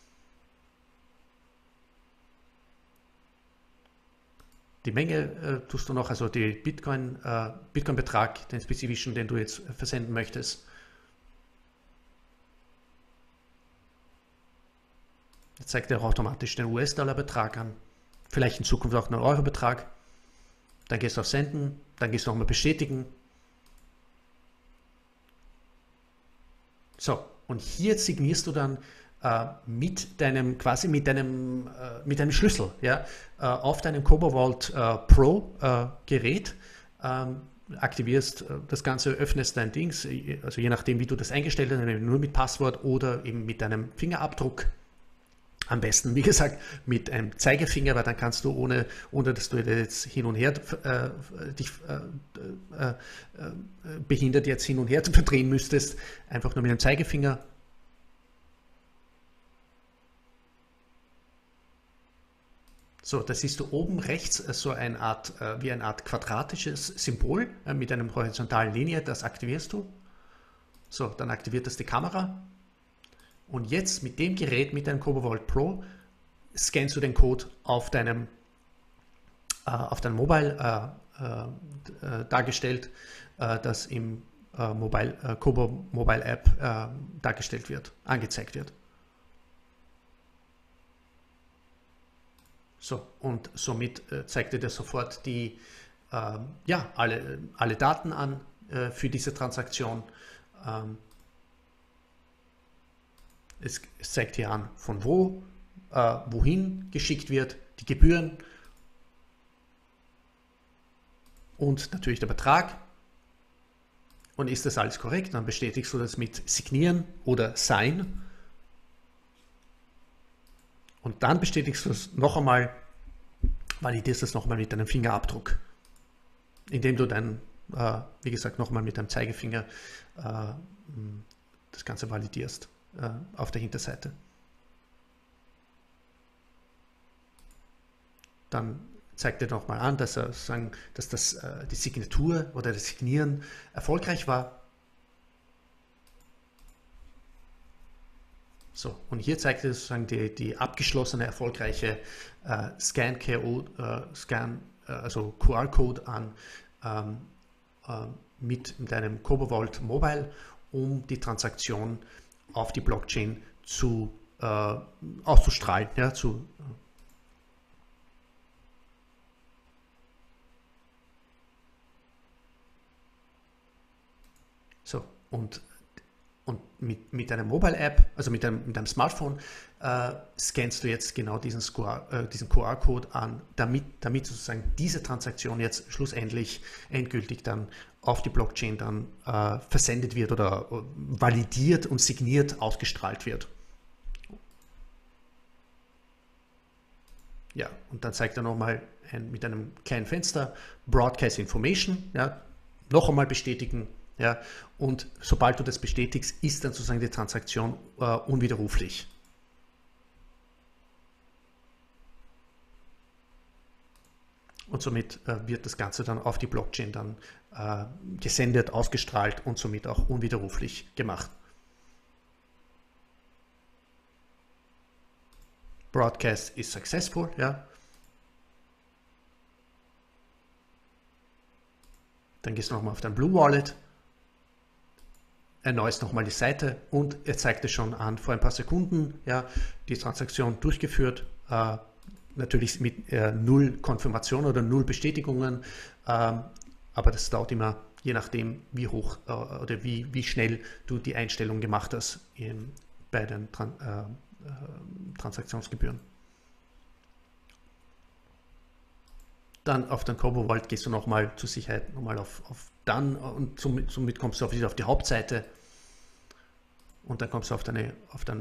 Die Menge tust du noch, also die Bitcoin-Betrag, den spezifischen, den du jetzt versenden möchtest. Jetzt zeigt er auch automatisch den US-Dollar-Betrag an, vielleicht in Zukunft auch einen Euro-Betrag. Dann gehst du auf Senden, dann gehst du nochmal bestätigen. So, und hier signierst du dann mit deinem Schlüssel, ja, auf deinem CoboVault Pro Gerät, aktivierst das Ganze, öffnest dein Dings, also je nachdem, wie du das eingestellt hast, nur mit Passwort oder eben mit deinem Fingerabdruck. Am besten, wie gesagt, mit einem Zeigefinger, weil dann kannst du, ohne dass du jetzt hin und her dich behindert jetzt hin und her verdrehen müsstest, einfach nur mit dem Zeigefinger. So, da siehst du oben rechts so eine Art quadratisches Symbol mit einer horizontalen Linie, das aktivierst du. So, dann aktiviert das die Kamera. Und jetzt mit dem Gerät, mit deinem CoboVault Pro, scannst du den Code auf deinem Mobile dargestellt, das im Kobo Mobile App dargestellt wird, angezeigt wird. So, und somit zeigt er dir sofort alle Daten an, für diese Transaktion. Es zeigt hier an, von wo, wohin geschickt wird, die Gebühren und natürlich der Betrag. Und ist das alles korrekt, dann bestätigst du das mit Signieren oder Sign. Und dann bestätigst du es noch einmal, validierst es nochmal mit deinem Fingerabdruck, indem du dann, wie gesagt, nochmal mit deinem Zeigefinger das Ganze validierst auf der Hinterseite. Dann zeigt er nochmal an, dass die Signatur oder das Signieren erfolgreich war. So, und hier zeigt er sozusagen die abgeschlossene, erfolgreiche also QR-Code an mit deinem CoboVault Mobile, um die Transaktion auf die Blockchain auszustrahlen. Ja, so, und mit deiner Mobile-App, also mit deinem Smartphone, scannst du jetzt genau diesen QR-Code an, damit sozusagen diese Transaktion jetzt schlussendlich endgültig dann auf die Blockchain dann versendet wird oder validiert und signiert ausgestrahlt wird. Ja, und dann zeigt er nochmal mit einem kleinen Fenster Broadcast Information, ja, noch einmal bestätigen. Ja, und sobald du das bestätigst, ist dann sozusagen die Transaktion unwiderruflich. Und somit wird das Ganze dann auf die Blockchain dann gesendet, ausgestrahlt und somit auch unwiderruflich gemacht. Broadcast is successful, ja. Dann gehst du nochmal auf dein Blue Wallet, erneuerst nochmal die Seite und er zeigt es schon an vor ein paar Sekunden, ja, die Transaktion durchgeführt, natürlich mit 0 Konfirmation oder 0 Bestätigungen, aber das dauert immer, je nachdem wie hoch oder wie schnell du die Einstellung gemacht hast bei den Transaktionsgebühren. Dann auf den CoboVault gehst du nochmal zur Sicherheit nochmal auf Done und somit kommst du wieder auf die Hauptseite und dann kommst du auf dein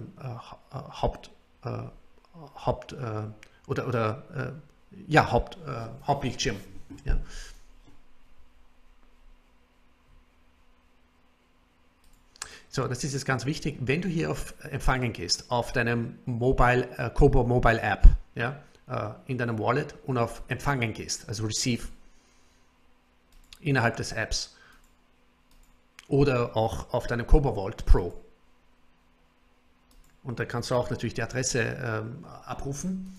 Hauptbildschirm. Ja. So, das ist jetzt ganz wichtig, wenn du hier auf Empfangen gehst, auf deinem Cobo Mobile App, ja, in deinem Wallet und auf Empfangen gehst, also Receive, innerhalb des Apps oder auch auf deinem CoboVault Pro. Und da kannst du auch natürlich die Adresse abrufen.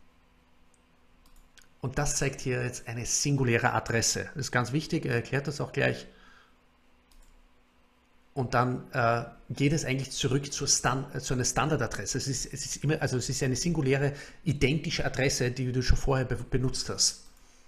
Und das zeigt hier jetzt eine singuläre Adresse. Das ist ganz wichtig, er erklärt das auch gleich. Und dann geht es eigentlich zurück zu einer Standardadresse. Es ist eine singuläre, identische Adresse, die du schon vorher benutzt hast.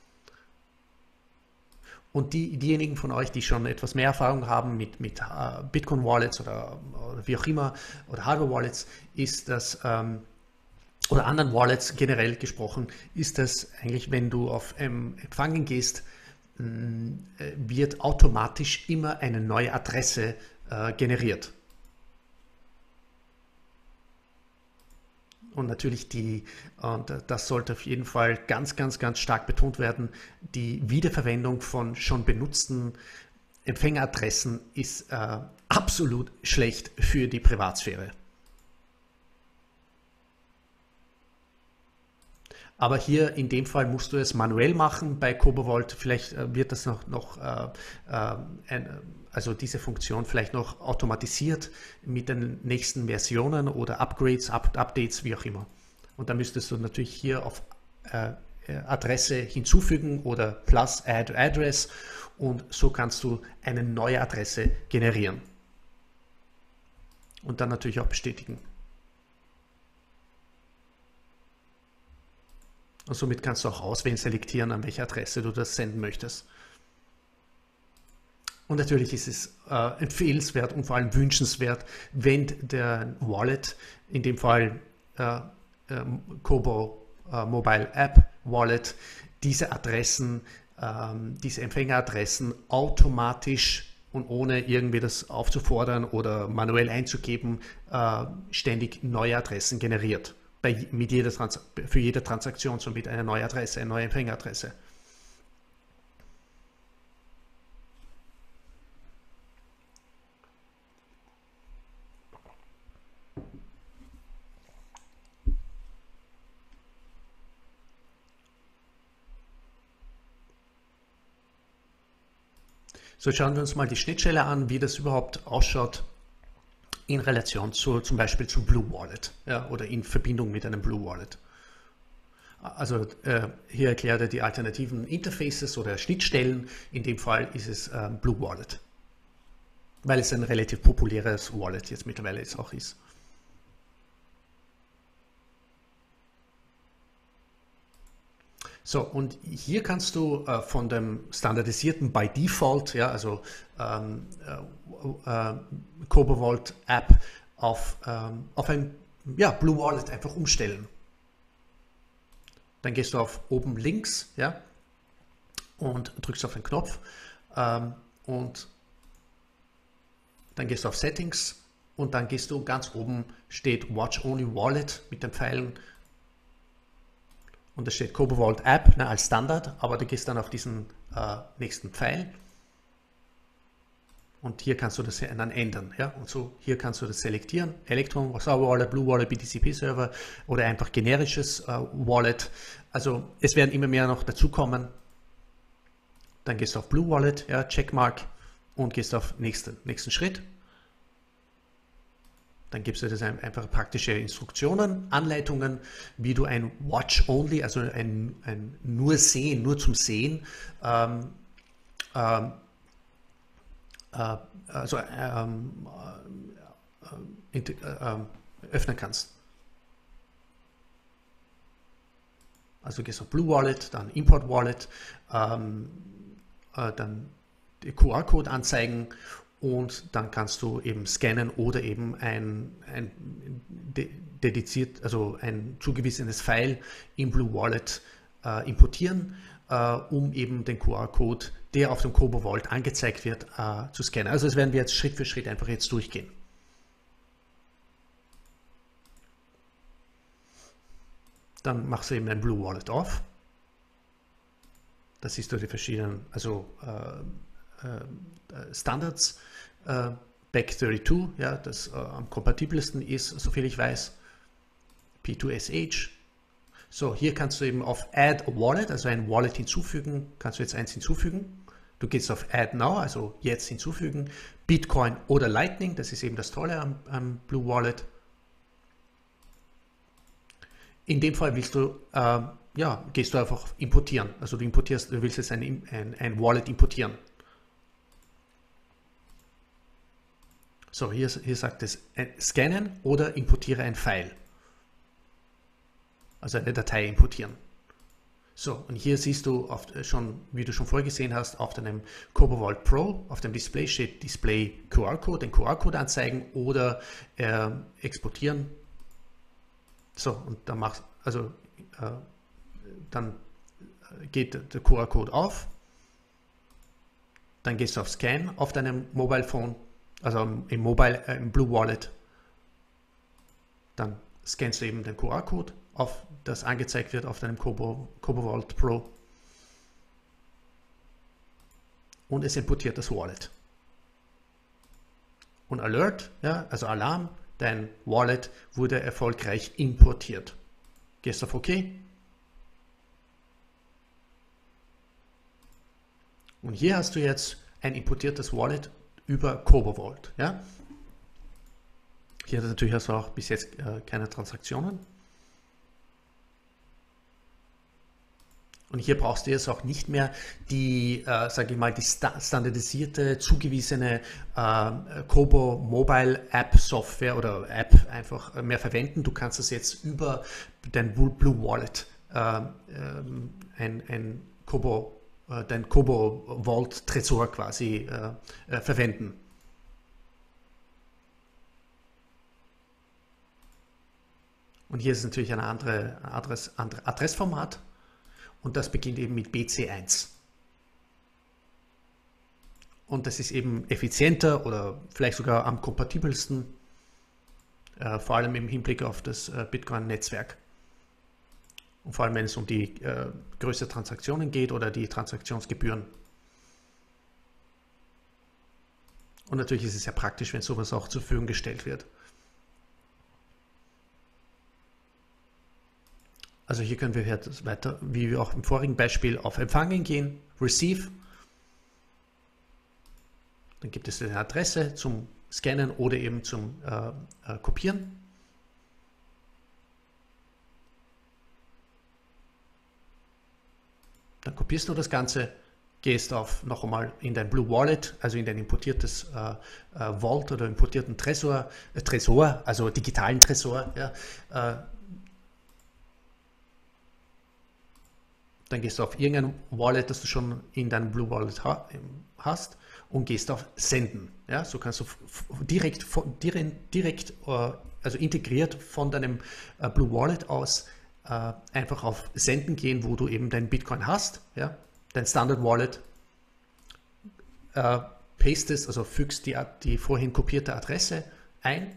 Und diejenigen von euch, die schon etwas mehr Erfahrung haben mit Bitcoin-Wallets oder wie auch immer, oder Hardware-Wallets, ist das, oder anderen Wallets generell gesprochen, ist das eigentlich, wenn du auf Empfangen gehst, wird automatisch immer eine neue Adresse generiert. Und natürlich das sollte auf jeden Fall ganz, ganz, ganz stark betont werden, die Wiederverwendung von schon benutzten Empfängeradressen ist absolut schlecht für die Privatsphäre. Aber hier in dem Fall musst du es manuell machen bei CoboVault. Vielleicht wird das also diese Funktion vielleicht noch automatisiert mit den nächsten Versionen oder Upgrades, Updates, wie auch immer. Und da müsstest du natürlich hier auf Adresse hinzufügen oder plus add address und so kannst du eine neue Adresse generieren. Und dann natürlich auch bestätigen. Und somit kannst du auch auswählen, selektieren, an welche Adresse du das senden möchtest. Und natürlich ist es empfehlenswert und vor allem wünschenswert, wenn der Wallet, in dem Fall Kobo Mobile App Wallet, diese Adressen, diese Empfängeradressen automatisch und ohne irgendwie das aufzufordern oder manuell einzugeben, ständig neue Adressen generiert. Für jede Transaktion somit eine neue Adresse, eine neue Empfängeradresse. So, schauen wir uns mal die Schnittstelle an, wie das überhaupt ausschaut in Relation zum Beispiel zum Blue Wallet, ja, oder in Verbindung mit einem Blue Wallet. Also hier erklärt er die alternativen Interfaces oder Schnittstellen. In dem Fall ist es Blue Wallet, weil es ein relativ populäres Wallet jetzt mittlerweile jetzt auch ist. So, und hier kannst du von dem standardisierten by Default, ja, also Cobalt App auf ein Blue Wallet einfach umstellen. Dann gehst du auf oben links, ja, und drückst auf den Knopf und dann gehst du auf Settings und dann gehst du ganz oben, steht Watch Only Wallet mit den Pfeilen. Und da steht Cobalt App als Standard, aber du gehst dann auf diesen nächsten Pfeil und hier kannst du das dann ändern. Ja? Und so hier kannst du das selektieren, Electron, Wallet, Blue Wallet, BTCP Server oder einfach generisches Wallet. Also es werden immer mehr noch dazukommen. Dann gehst du auf Blue Wallet, ja, Checkmark und gehst auf nächsten Schritt. Dann gibst du das einfach praktische Instruktionen, Anleitungen, wie du ein Watch-Only, also ein nur Sehen, nur zum Sehen, öffnen kannst. Also du gehst auf Blue Wallet, dann Import Wallet, dann den QR-Code anzeigen und dann kannst du eben scannen oder eben ein dediziert, also ein zugewiesenes File im Blue Wallet importieren, um eben den QR-Code, der auf dem Cobo Vault angezeigt wird, zu scannen. Also das werden wir jetzt Schritt für Schritt einfach jetzt durchgehen. Dann machst du eben ein Blue Wallet auf. Da siehst du die verschiedenen, also Standards, Back32, ja, das am kompatibelsten ist, soviel ich weiß, P2SH. So, hier kannst du eben auf Add a Wallet, also ein Wallet hinzufügen, kannst du jetzt eins hinzufügen. Du gehst auf Add Now, also jetzt hinzufügen, Bitcoin oder Lightning, das ist eben das Tolle am Blue Wallet. In dem Fall willst du, gehst du einfach auf importieren, also du willst jetzt ein Wallet importieren. So, hier sagt es scannen oder importiere ein File. Also eine Datei importieren. So, und hier siehst du wie du schon vorgesehen hast, auf deinem Cobo Vault Pro, auf dem Display steht Display QR-Code, den QR-Code anzeigen oder exportieren. So, und dann dann geht der QR-Code auf. Dann gehst du auf Scan auf deinem Mobile Phone, also im Blue Wallet. Dann scannst du eben den QR-Code, das angezeigt wird auf deinem Cobo Vault Pro. Und es importiert das Wallet. Und Alert, ja, also Alarm, dein Wallet wurde erfolgreich importiert. Gehst auf OK. Und hier hast du jetzt ein importiertes Wallet über Cobo Vault. Ja? Hier natürlich hast du auch bis jetzt keine Transaktionen. Und hier brauchst du jetzt auch nicht mehr die, sage ich mal, die standardisierte, zugewiesene Cobo Mobile App Software oder App einfach mehr verwenden. Du kannst es jetzt über dein Blue Wallet ein Cobo dein Cobo Vault Tresor quasi verwenden. Und hier ist natürlich ein anderes Adressformat und das beginnt eben mit BC1. Und das ist eben effizienter oder vielleicht sogar am kompatibelsten, vor allem im Hinblick auf das Bitcoin-Netzwerk. Und vor allem, wenn es um die Größe der Transaktionen geht oder die Transaktionsgebühren. Und natürlich ist es ja praktisch, wenn sowas auch zur Verfügung gestellt wird. Also hier können wir jetzt weiter, wie auch im vorigen Beispiel, auf Empfangen gehen, Receive. Dann gibt es eine Adresse zum Scannen oder eben zum Kopieren. Dann kopierst du das Ganze, gehst noch einmal in dein Blue Wallet, also in dein importiertes Vault oder importierten Tresor, also digitalen Tresor. Ja, dann gehst du auf irgendein Wallet, das du schon in deinem Blue Wallet hast und gehst auf Senden. Ja, so kannst du direkt also integriert von deinem Blue Wallet aus einfach auf Senden gehen, wo du eben dein Bitcoin hast, ja, dein Standard Wallet, pastest, also fügst die vorhin kopierte Adresse ein.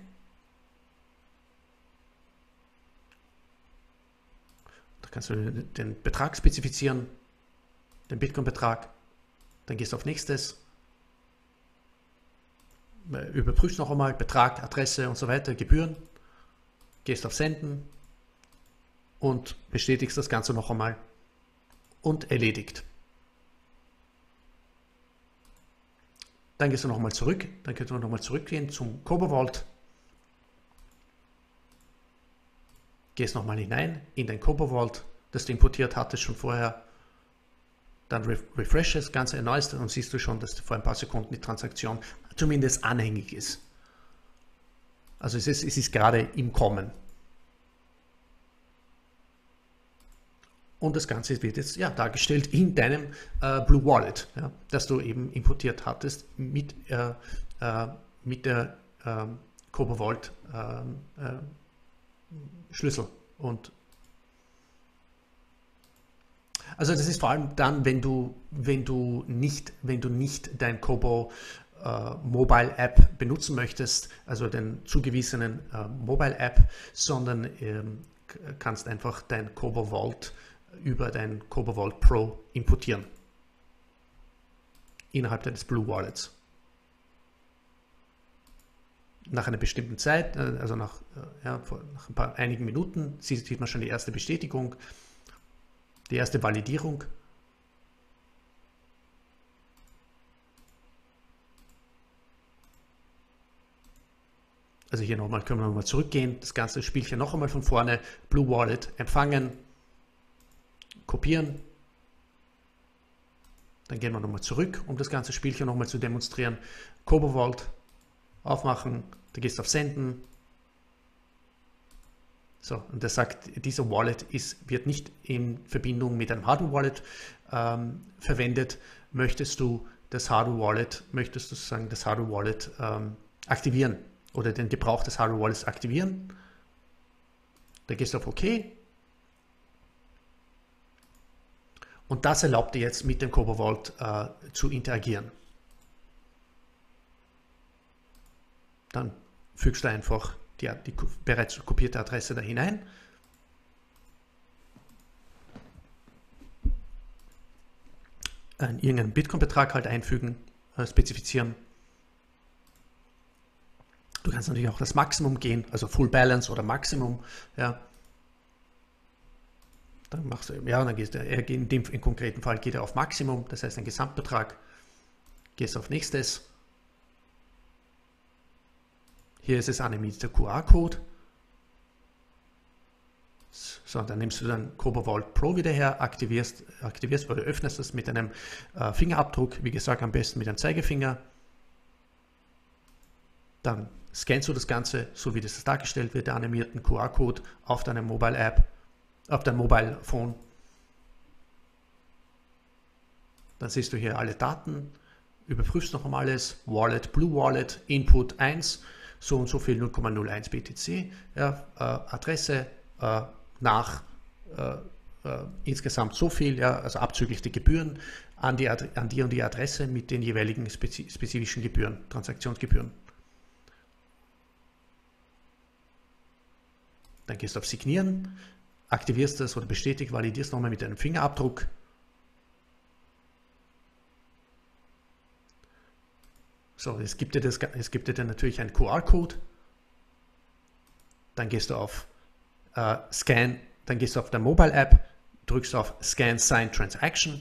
Da kannst du den Betrag spezifizieren, den Bitcoin-Betrag, dann gehst du auf Nächstes, überprüfst noch einmal Betrag, Adresse und so weiter, Gebühren, gehst auf Senden und bestätigst das Ganze noch einmal und erledigt. Dann gehst du nochmal zurück, dann kannst du nochmal zurückgehen zum Cobo Vault, gehst nochmal hinein in dein Cobo Vault, das du importiert hattest schon vorher, dann refreshest das Ganze, erneuerst und siehst du schon, dass vor ein paar Sekunden die Transaktion zumindest anhängig ist. Also es ist gerade im Kommen. Und das Ganze wird jetzt dargestellt in deinem Blue Wallet, ja, das du eben importiert hattest mit der Cobo Vault Schlüssel. Und also das ist vor allem dann, wenn du nicht dein Cobo Mobile App benutzen möchtest, also den zugewiesenen Mobile App, sondern kannst einfach dein Cobo Vault über dein Cobo Vault Pro importieren innerhalb deines Blue Wallets. Nach einer bestimmten Zeit, also nach einigen Minuten, sieht man schon die erste Bestätigung, die erste Validierung. Also hier können wir nochmal zurückgehen, das ganze Spielchen noch einmal von vorne, Blue Wallet empfangen, kopieren, dann gehen wir nochmal zurück, um das ganze Spielchen nochmal zu demonstrieren, Cobo Vault aufmachen, du gehst auf Senden, so, und der sagt, dieser Wallet wird nicht in Verbindung mit einem Hardware Wallet verwendet. Möchtest du sozusagen das Hardware Wallet aktivieren oder den Gebrauch des Hardware Wallets aktivieren? Da gehst du auf OK. Und das erlaubt dir jetzt mit dem Cobo Vault zu interagieren. Dann fügst du einfach die bereits kopierte Adresse da hinein. Irgendeinen Bitcoin-Betrag halt einfügen, spezifizieren. Du kannst natürlich auch das Maximum gehen, also Full Balance oder Maximum. Ja. Dann machst du, dann gehst du, im konkreten Fall geht er auf Maximum, das heißt ein Gesamtbetrag. Gehst auf Nächstes. Hier ist es animierter QR-Code. So, dann nimmst du dann Cobo Vault Pro wieder her, aktivierst oder öffnest das mit einem Fingerabdruck, wie gesagt, am besten mit einem Zeigefinger. Dann scannst du das Ganze, so wie das dargestellt wird, der animierten QR-Code auf deinem Mobile App, auf deinem Mobile Phone. Dann siehst du hier alle Daten, überprüfst noch einmal alles, Wallet, Blue Wallet, Input 1, so und so viel 0,01 BTC, ja, Adresse nach insgesamt so viel, ja, also abzüglich die Gebühren an die und die Adresse mit den jeweiligen spezifischen Gebühren, Transaktionsgebühren. Dann gehst du auf Signieren, aktivierst das oder bestätigst, validierst nochmal mit deinem Fingerabdruck. So, es gibt dir dann natürlich einen QR-Code. Dann gehst du auf Scan, dann gehst du auf der Mobile-App, drückst auf Scan Sign Transaction.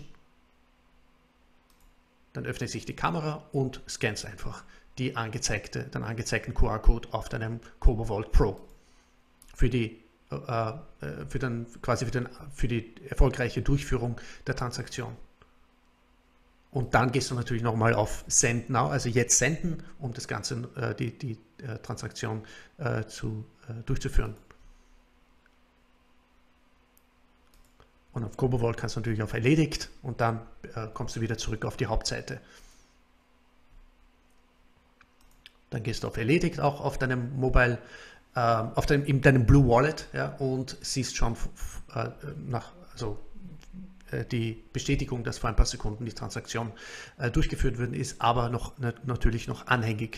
Dann öffnet sich die Kamera und scannst einfach den angezeigten QR-Code auf deinem CoboVault Pro für die erfolgreiche Durchführung der Transaktion. Und dann gehst du natürlich nochmal auf Send Now, also jetzt senden, um das Ganze, die Transaktion durchzuführen. Und auf CoboVault kannst du natürlich auf Erledigt und dann kommst du wieder zurück auf die Hauptseite. Dann gehst du auf Erledigt auch auf deinem Mobile, in deinem Blue Wallet, ja, und siehst schon die Bestätigung, dass vor ein paar Sekunden die Transaktion durchgeführt worden ist, aber natürlich noch anhängig.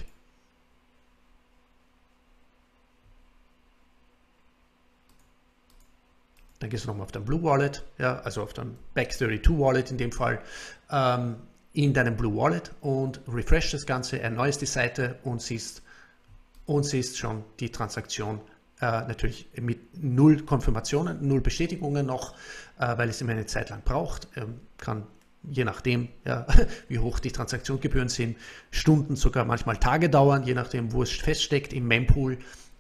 Dann gehst du nochmal auf dein Blue Wallet, ja, also auf dein Back32 Wallet in dem Fall, in deinem Blue Wallet und refresh das Ganze, erneuerst die Seite und siehst schon die Transaktion natürlich mit 0 Konfirmationen, 0 Bestätigungen noch, weil es immer eine Zeit lang braucht. Kann je nachdem, ja, wie hoch die Transaktionsgebühren sind, Stunden, sogar manchmal Tage dauern, je nachdem, wo es feststeckt im Mempool.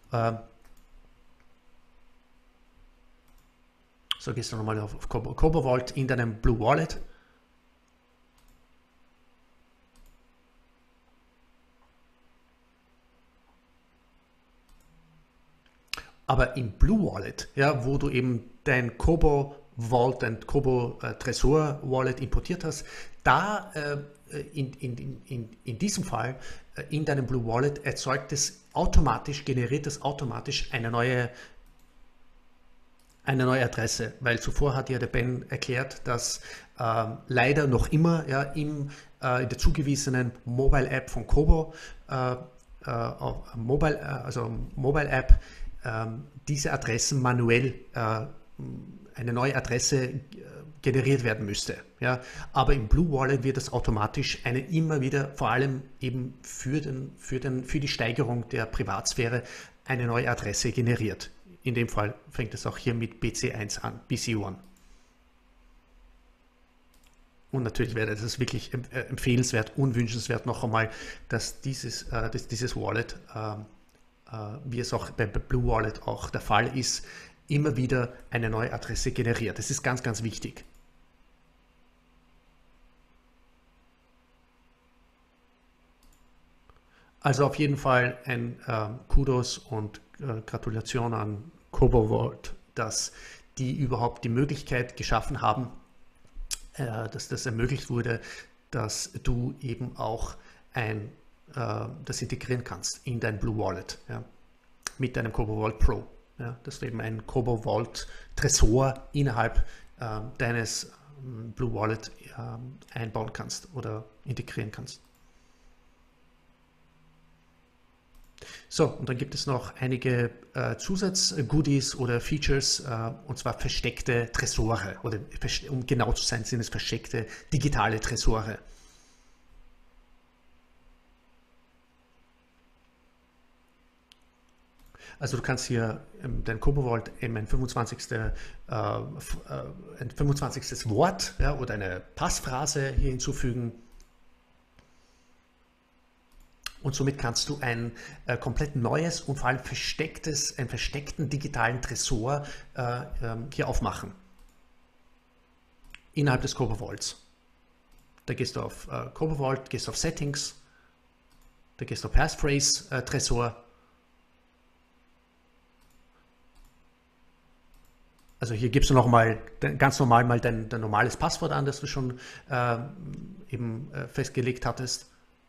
So gehst du nochmal auf CoboVault in deinem Blue Wallet. Aber im Blue Wallet, ja, wo du eben dein CoboVault, dein Cobo Tresor Wallet importiert hast, da in diesem Fall in deinem Blue Wallet generiert es automatisch eine neue Adresse, weil zuvor hat ja der Ben erklärt, dass leider noch immer, ja, in der zugewiesenen Mobile App von Cobo, Mobile App, diese Adressen manuell eine neue Adresse generiert werden müsste. Ja? Aber im Blue Wallet wird das automatisch immer wieder, vor allem eben für die Steigerung der Privatsphäre, eine neue Adresse generiert. In dem Fall fängt es auch hier mit BC1 an, BC1. Und natürlich wäre das wirklich empfehlenswert, unwünschenswert noch einmal, dass dieses Wallet, wie es auch bei Blue Wallet auch der Fall ist, immer wieder eine neue Adresse generiert. Das ist ganz, ganz wichtig. Also auf jeden Fall ein Kudos und Gratulation an CoboVault, dass die überhaupt die Möglichkeit geschaffen haben, dass das ermöglicht wurde, dass du eben auch das integrieren kannst in dein Blue Wallet, ja, mit deinem CoboVault Pro. Ja, dass du eben einen CoboVault Tresor innerhalb deines Blue Wallet einbauen kannst oder integrieren kannst. So, und dann gibt es noch einige Zusatzgoodies oder Features, und zwar versteckte Tresore, oder um genau zu sein, sind es versteckte digitale Tresore. Also du kannst hier dein CoboVault eben ein 25. Wort, ja, oder eine Passphrase hier hinzufügen. Und somit kannst du ein komplett neues und vor allem einen versteckten digitalen Tresor hier aufmachen. Innerhalb des CoboVaults. Da gehst du auf CoboVault, gehst auf Settings, da gehst du auf Passphrase Tresor. Also hier gibst du nochmal ganz normal mal dein normales Passwort an, das du schon eben festgelegt hattest.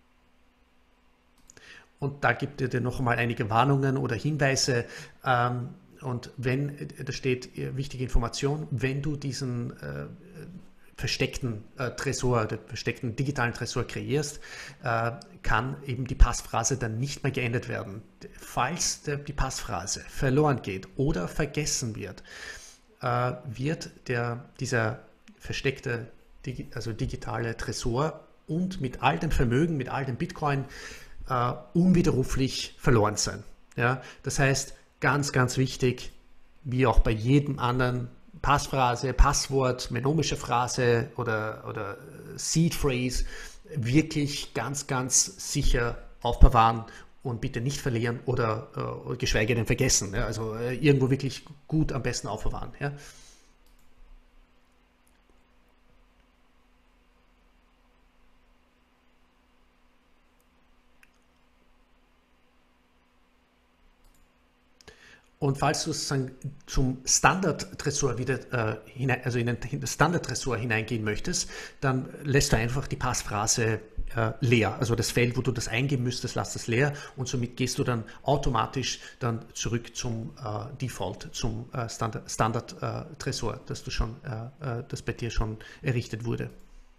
Und da gibt er dir noch mal einige Warnungen oder Hinweise. Und wenn, da steht wichtige Information, wenn du diesen versteckten Tresor, den versteckten digitalen Tresor kreierst, kann eben die Passphrase dann nicht mehr geändert werden. Falls die Passphrase verloren geht oder vergessen wird, wird dieser versteckte, also digitale Tresor und mit all dem Vermögen, mit all dem Bitcoin unwiderruflich verloren sein. Ja? Das heißt, ganz, ganz wichtig, wie auch bei jedem anderen Passphrase, Passwort, mnemonische Phrase oder Seed Phrase, wirklich ganz, ganz sicher aufbewahren und bitte nicht verlieren oder geschweige denn vergessen. Ja? Also irgendwo wirklich gut am besten aufbewahren. Ja? Und falls du sozusagen zum Standard-Tresor wieder also in den Standard-Tresor hineingehen möchtest, dann lässt du einfach die Passphrase leer. Also das Feld, wo du das eingeben müsstest, lass das leer und somit gehst du dann automatisch dann zurück zum Default, zum Standard-Tresor, das bei dir schon errichtet wurde.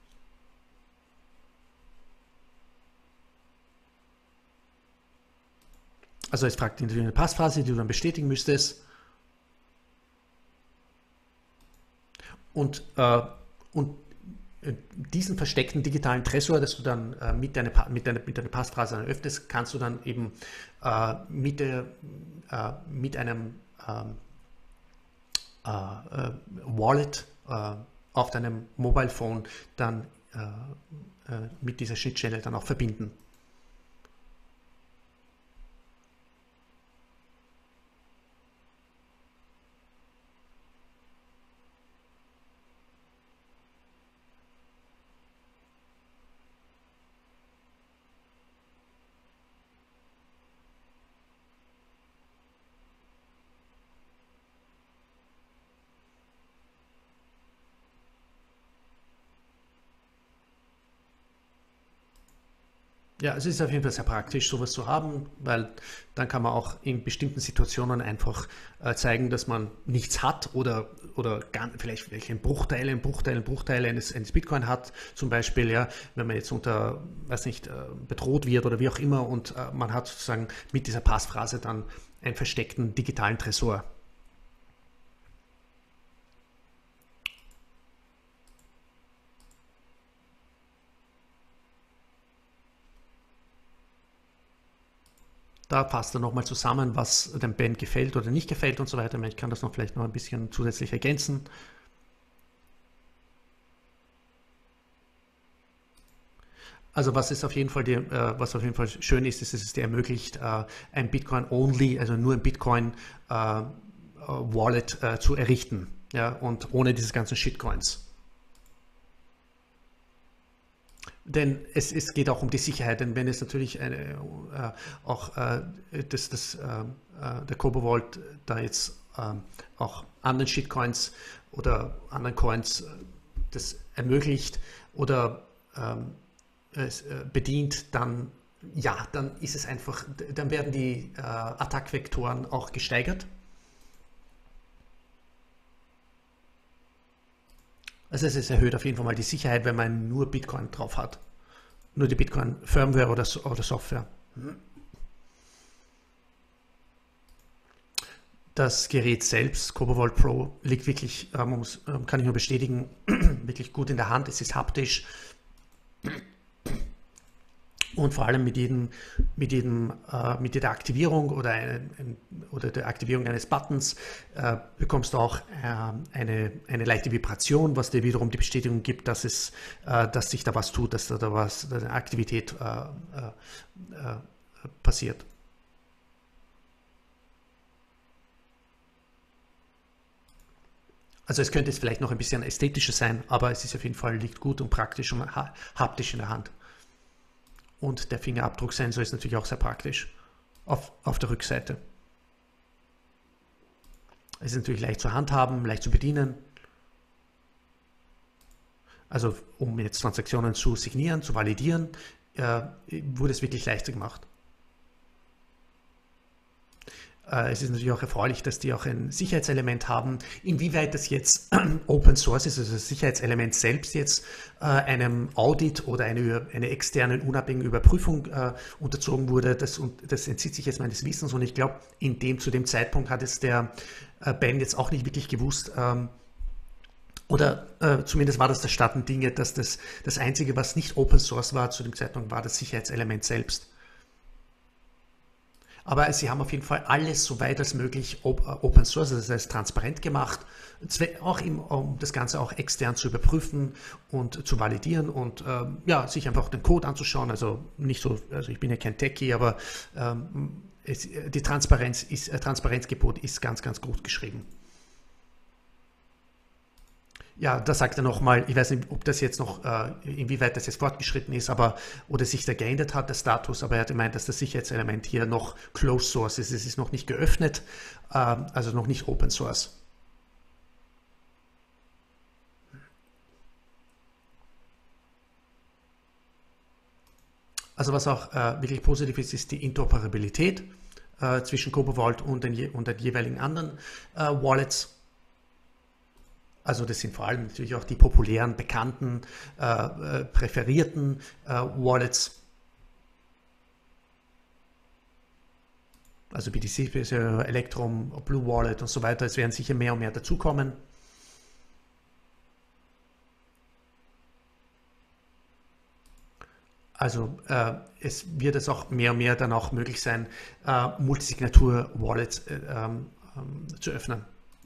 Also es fragt ihn eine Passphrase, die du dann bestätigen müsstest. Und, und diesen versteckten digitalen Tresor, das du dann mit deiner Passphrase dann öffnest, kannst du dann eben mit einem Wallet auf deinem Mobile Phone dann mit dieser Schnittstelle dann auch verbinden. Ja, es ist auf jeden Fall sehr praktisch, sowas zu haben, weil dann kann man auch in bestimmten Situationen einfach zeigen, dass man nichts hat oder vielleicht einen Bruchteil eines Bitcoin hat. Zum Beispiel, ja, wenn man jetzt unter, weiß nicht, bedroht wird oder wie auch immer und man hat sozusagen mit dieser Passphrase dann einen versteckten digitalen Tresor. Da fasst er nochmal zusammen, was dem Ben gefällt oder nicht gefällt und so weiter. Ich kann das noch vielleicht noch ein bisschen zusätzlich ergänzen. Also was auf jeden Fall schön ist, ist, dass es dir ermöglicht, ein Bitcoin-only, also nur ein Bitcoin-Wallet zu errichten. Ja, und ohne diese ganzen Shitcoins. Denn es geht auch um die Sicherheit, denn wenn es natürlich auch der Cobalt da jetzt auch anderen Shitcoins oder anderen Coins das ermöglicht oder es bedient, dann ja, dann ist es einfach, dann werden die Attackvektoren auch gesteigert. Also es erhöht auf jeden Fall mal die Sicherheit, wenn man nur Bitcoin drauf hat. Nur die Bitcoin-Firmware oder Software. Das Gerät selbst, Cobalt Pro, liegt wirklich, kann ich nur bestätigen, wirklich gut in der Hand. Es ist haptisch und vor allem mit jeder Aktivierung oder der Aktivierung eines Buttons bekommst du auch eine leichte Vibration, was dir wiederum die Bestätigung gibt, dass sich da was tut, dass eine Aktivität passiert. Also es könnte jetzt vielleicht noch ein bisschen ästhetischer sein, aber es ist auf jeden Fall, liegt gut und praktisch und haptisch in der Hand. Und der Fingerabdrucksensor ist natürlich auch sehr praktisch auf der Rückseite. Es ist natürlich leicht zu handhaben, leicht zu bedienen. Also um jetzt Transaktionen zu signieren, zu validieren, wurde es wirklich leichter gemacht. Es ist natürlich auch erfreulich, dass die auch ein Sicherheitselement haben. Inwieweit das jetzt Open Source ist, also das Sicherheitselement selbst jetzt einem Audit oder eine externen unabhängigen Überprüfung unterzogen wurde, das entzieht sich jetzt meines Wissens. Und ich glaube, zu dem Zeitpunkt hat es der Ben jetzt auch nicht wirklich gewusst, oder zumindest war das der Stand der Dinge, dass das Einzige, was nicht Open Source war zu dem Zeitpunkt, war das Sicherheitselement selbst. Aber sie haben auf jeden Fall alles so weit als möglich Open Source, das heißt transparent gemacht, auch um das Ganze auch extern zu überprüfen und zu validieren und ja, sich einfach den Code anzuschauen. Also nicht so, also ich bin ja kein Techie, aber die Transparenzgebot ist ganz, ganz gut geschrieben. Ja, da sagt er nochmal, ich weiß nicht, ob das jetzt noch, inwieweit das jetzt fortgeschritten ist, aber oder sich da geändert hat, der Status, aber er hat gemeint, dass das Sicherheitselement hier noch Closed Source ist. Es ist noch nicht geöffnet, also noch nicht Open Source. Also was auch wirklich positiv ist, ist die Interoperabilität zwischen CoboVault und den jeweiligen anderen Wallets. Also das sind vor allem natürlich auch die populären, bekannten, präferierten Wallets. Also BTC, Electrum, Blue Wallet und so weiter. Es werden sicher mehr und mehr dazukommen. Also es wird es auch mehr und mehr dann auch möglich sein, Multisignatur-Wallets zu öffnen.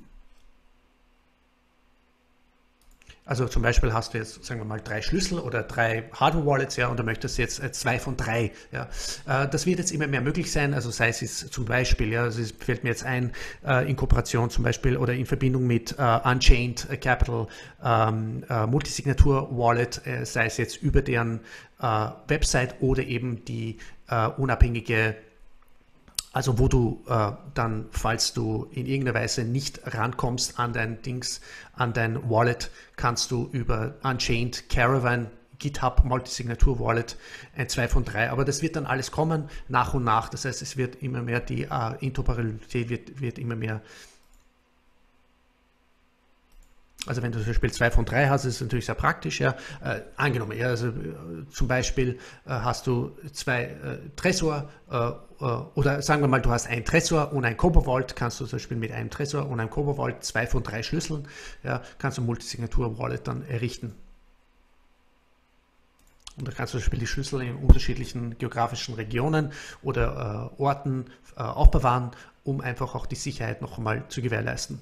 Also zum Beispiel hast du jetzt, sagen wir mal, 3 Schlüssel oder 3 Hardware-Wallets, ja, und du möchtest jetzt 2 von 3. Ja. Das wird jetzt immer mehr möglich sein, also sei es zum Beispiel, ja, also es fällt mir jetzt ein, in Kooperation zum Beispiel oder in Verbindung mit Unchained Capital Multisignatur-Wallet, sei es jetzt über deren Website oder eben die unabhängige, also wo du dann, falls du in irgendeiner Weise nicht rankommst an dein Dings, an dein Wallet, kannst du über Unchained Caravan, GitHub Multisignatur Wallet ein 2 von 3. Aber das wird dann alles kommen nach und nach. Das heißt, es wird immer mehr, die Interoperabilität wird immer mehr. Also wenn du zum Beispiel 2 von 3 hast, ist es natürlich sehr praktisch. Ja. Angenommen, ja, also zum Beispiel hast du 2 Tresor oder sagen wir mal, du hast ein Tresor und ein CoboVault, kannst du zum Beispiel mit einem Tresor und einem CoboVault 2 von 3 Schlüsseln, ja, kannst du Multisignatur-Wallet dann errichten. Und da kannst du zum Beispiel die Schlüssel in unterschiedlichen geografischen Regionen oder Orten aufbewahren, um einfach auch die Sicherheit noch einmal zu gewährleisten.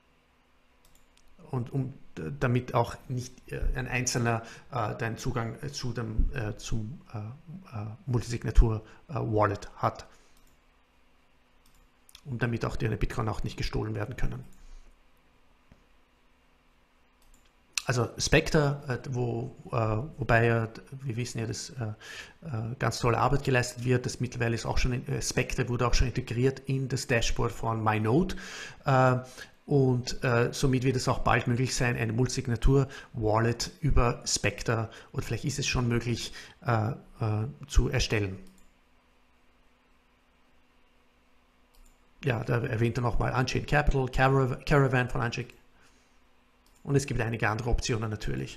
Und damit auch nicht ein Einzelner den Zugang zum Multisignatur-Wallet hat. Und damit auch deine Bitcoin auch nicht gestohlen werden können. Also Spectre, wobei ja, wir wissen ja, dass ganz tolle Arbeit geleistet wird. Das mittlerweile ist auch schon, Spectre wurde auch schon integriert in das Dashboard von MyNode. Und somit wird es auch bald möglich sein, eine Multisignatur-Wallet über Spectre, oder vielleicht ist es schon möglich, zu erstellen. Ja, da erwähnt er nochmal Unchained Capital, Caravan von Unchained. Und es gibt einige andere Optionen natürlich.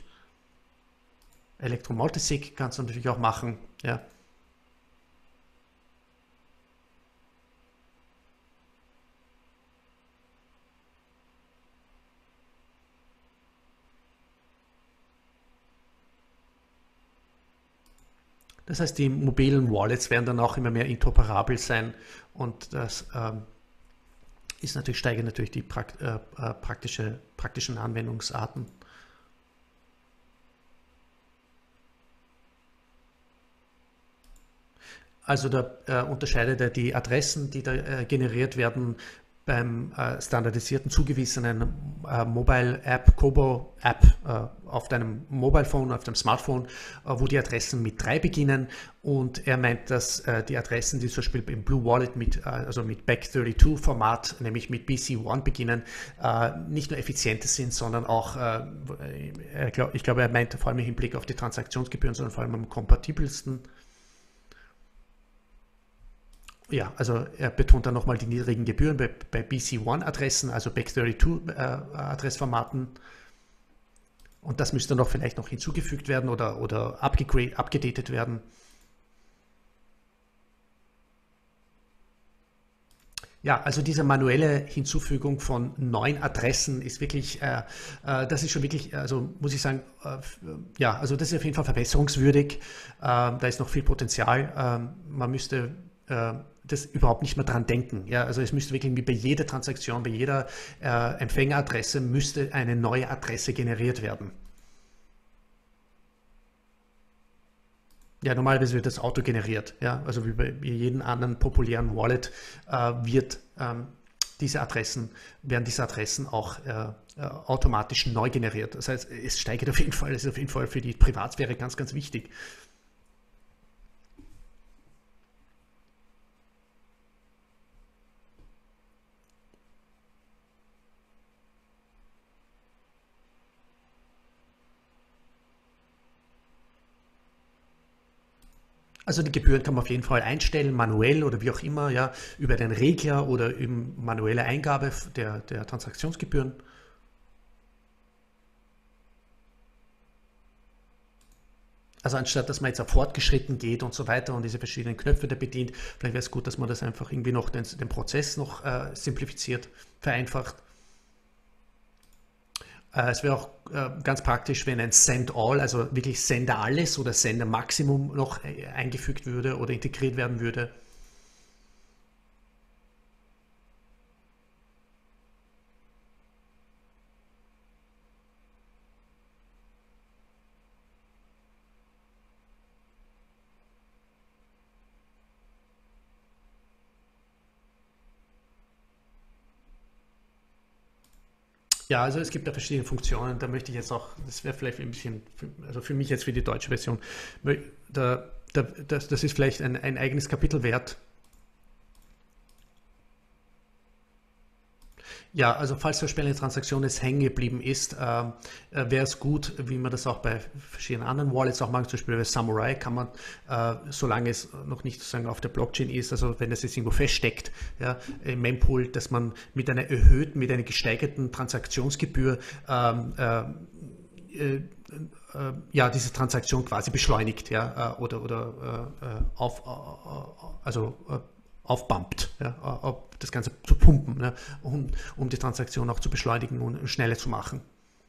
Multisig kannst du natürlich auch machen. Ja. Das heißt, die mobilen Wallets werden dann auch immer mehr interoperabel sein und das ist natürlich, steigert natürlich die praktischen Anwendungsarten. Also da unterscheidet er die Adressen, die da generiert werden, beim standardisierten zugewiesenen Mobile App, Kobo App auf deinem Mobile Phone, auf deinem Smartphone, wo die Adressen mit 3 beginnen, und er meint, dass die Adressen, die zum Beispiel im Blue Wallet also mit Bech32-Format, nämlich mit BC1 beginnen, nicht nur effizienter sind, sondern auch, ich glaube, er meint vor allem im Hinblick auf die Transaktionsgebühren, sondern vor allem am kompatibelsten. Ja, also er betont dann nochmal die niedrigen Gebühren bei BC1-Adressen, also Bech32-Adressformaten. Und das müsste noch vielleicht noch hinzugefügt werden oder abgedatet werden. Ja, also diese manuelle Hinzufügung von neuen Adressen ist wirklich, das ist schon wirklich, also muss ich sagen, ja, also das ist auf jeden Fall verbesserungswürdig. Da ist noch viel Potenzial. Man müsste das überhaupt nicht mehr dran denken. Ja, also es müsste wirklich wie bei jeder Transaktion, bei jeder Empfängeradresse müsste eine neue Adresse generiert werden. Ja, normalerweise wird das Auto generiert. Ja, also wie bei jedem anderen populären Wallet wird werden diese Adressen auch automatisch neu generiert. Das heißt, es steigert auf jeden Fall, es ist auf jeden Fall für die Privatsphäre ganz, ganz wichtig. Also die Gebühren kann man auf jeden Fall einstellen, manuell oder wie auch immer, ja, über den Regler oder über manuelle Eingabe der Transaktionsgebühren. Also anstatt dass man jetzt auf fortgeschritten geht und so weiter und diese verschiedenen Knöpfe da bedient, vielleicht wäre es gut, dass man das einfach irgendwie noch den Prozess noch simplifiziert, vereinfacht. Es wäre auch ganz praktisch, wenn ein Send All, also wirklich Sender alles oder Sender Maximum noch eingefügt würde oder integriert werden würde. Ja, also es gibt da verschiedene Funktionen. Da möchte ich jetzt auch, das wäre vielleicht ein bisschen, also für mich jetzt für die deutsche Version, das ist vielleicht ein eigenes Kapitel wert. Ja, also falls zum Beispiel eine Transaktion jetzt hängen geblieben ist, wäre es gut, wie man das auch bei verschiedenen anderen Wallets auch macht, zum Beispiel bei Samurai kann man, solange es noch nicht sozusagen auf der Blockchain ist, also wenn es jetzt irgendwo feststeckt, ja, im Mempool, dass man mit einer gesteigerten Transaktionsgebühr ja, diese Transaktion quasi beschleunigt, ja, oder aufpumpt, ja, das Ganze zu pumpen, ne, um die Transaktion auch zu beschleunigen und schneller zu machen.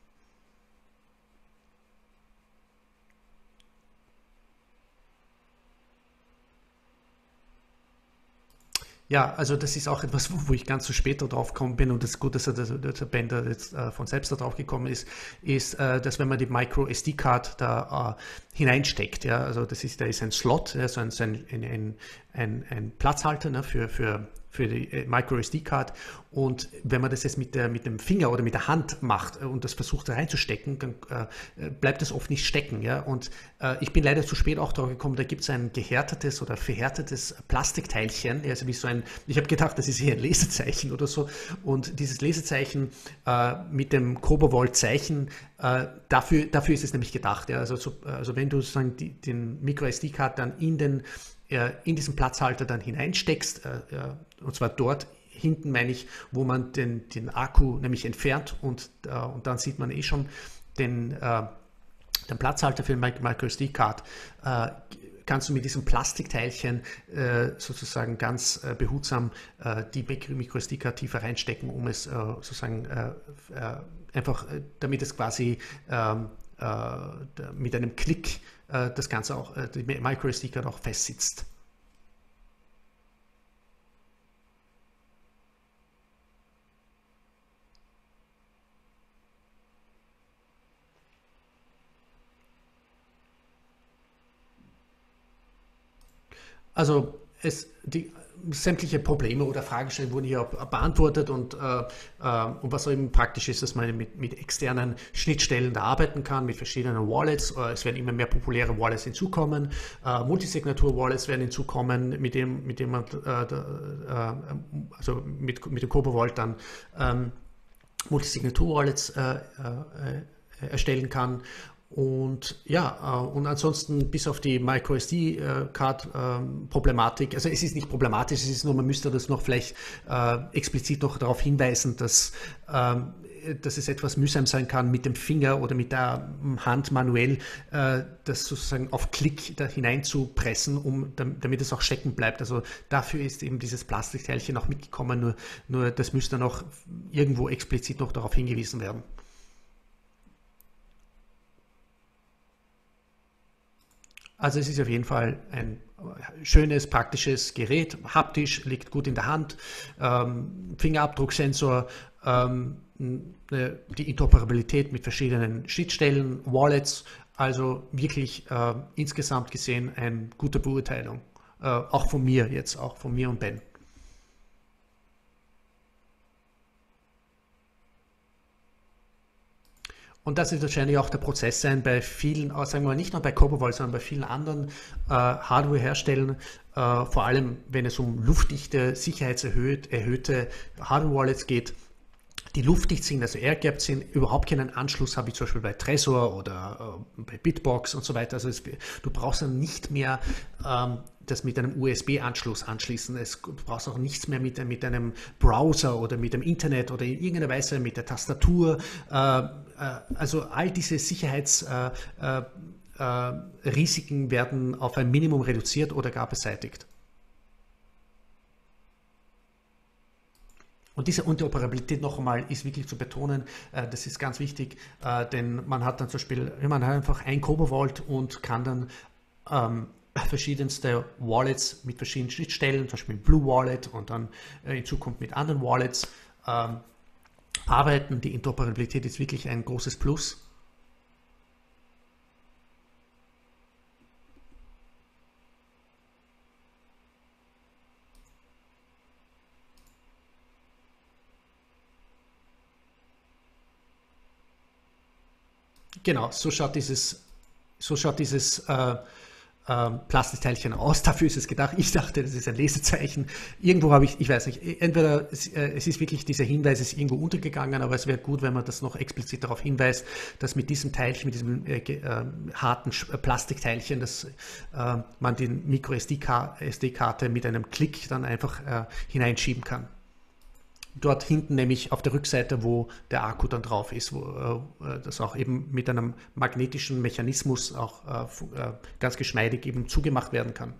Ja, also das ist auch etwas, wo ich ganz so später drauf gekommen bin, und das ist gut, dass der Ben da jetzt von selbst da drauf gekommen ist, dass wenn man die Micro SD-Card da hineinsteckt, ja, also da ist ein Slot, ja, so ein Platzhalter, ne, für die Micro SD-Card, und wenn man das jetzt mit dem Finger oder mit der Hand macht und das versucht reinzustecken, dann bleibt es oft nicht stecken. Ja? Und ich bin leider zu spät auch drauf gekommen, da gibt es ein gehärtetes oder verhärtetes Plastikteilchen, also wie so ich habe gedacht, das ist hier ein Lesezeichen oder so, und dieses Lesezeichen mit dem Cobalt-Zeichen, dafür ist es nämlich gedacht. Ja? Also wenn du sozusagen den Micro SD-Card dann in diesen Platzhalter dann hineinsteckst, und zwar dort hinten, meine ich, wo man den Akku nämlich entfernt, und dann sieht man eh schon den Platzhalter für den MicroSD-Card, kannst du mit diesem Plastikteilchen sozusagen ganz behutsam die MicroSD-Card tiefer reinstecken, um es sozusagen einfach, damit es quasi mit einem Klick das Ganze auch, die MicroSD-Card auch festsitzt. Also sämtliche Probleme oder Fragestellungen wurden hier beantwortet und was auch eben praktisch ist, dass man mit externen Schnittstellen da arbeiten kann, mit verschiedenen Wallets. Es werden immer mehr populäre Wallets hinzukommen. Multisignatur-Wallets werden hinzukommen, mit dem man also mit dem CoboVault dann Multisignatur-Wallets erstellen kann. Und ja, und ansonsten bis auf die MicroSD-Card-Problematik, also es ist nicht problematisch, es ist nur, man müsste das noch vielleicht explizit noch darauf hinweisen, dass es etwas mühsam sein kann, mit dem Finger oder mit der Hand manuell das sozusagen auf Klick da hineinzupressen, damit es auch stecken bleibt. Also dafür ist eben dieses Plastikteilchen noch mitgekommen, nur das müsste noch irgendwo explizit noch darauf hingewiesen werden. Also es ist auf jeden Fall ein schönes, praktisches Gerät, haptisch, liegt gut in der Hand, Fingerabdrucksensor, die Interoperabilität mit verschiedenen Schnittstellen, Wallets, also wirklich insgesamt gesehen eine gute Beurteilung, auch von mir jetzt, auch von mir und Ben. Und das wird wahrscheinlich auch der Prozess sein bei vielen, sagen wir mal nicht nur bei CoboVault, sondern bei vielen anderen Hardware-Herstellern, vor allem wenn es um luftdichte, sicherheitserhöhte Hardware-Wallets geht, die luftdicht sind, also air-gapped sind, überhaupt keinen Anschluss habe, wie zum Beispiel bei Trezor oder bei Bitbox und so weiter. Also du brauchst dann nicht mehr das mit einem USB-Anschluss anschließen. Du brauchst auch nichts mehr mit einem Browser oder mit dem Internet oder in irgendeiner Weise mit der Tastatur. Also all diese Sicherheitsrisiken werden auf ein Minimum reduziert oder gar beseitigt. Und diese Interoperabilität noch einmal ist wirklich zu betonen, das ist ganz wichtig, denn man hat dann zum Beispiel, man hat einfach ein CoboVault und kann dann verschiedenste Wallets mit verschiedenen Schnittstellen, zum Beispiel Blue Wallet und dann in Zukunft mit anderen Wallets arbeiten. Die Interoperabilität ist wirklich ein großes Plus. Genau, so schaut dieses Plastikteilchen aus. Dafür ist es gedacht. Ich dachte, das ist ein Lesezeichen. Irgendwo habe ich weiß nicht, entweder es ist wirklich, dieser Hinweis ist irgendwo untergegangen, aber es wäre gut, wenn man das noch explizit darauf hinweist, dass mit diesem Teilchen, mit diesem harten Plastikteilchen, dass man die Micro-SD-Karte mit einem Klick dann einfach hineinschieben kann. Dort hinten nämlich auf der Rückseite, wo der Akku dann drauf ist, wo das auch eben mit einem magnetischen Mechanismus auch ganz geschmeidig eben zugemacht werden kann.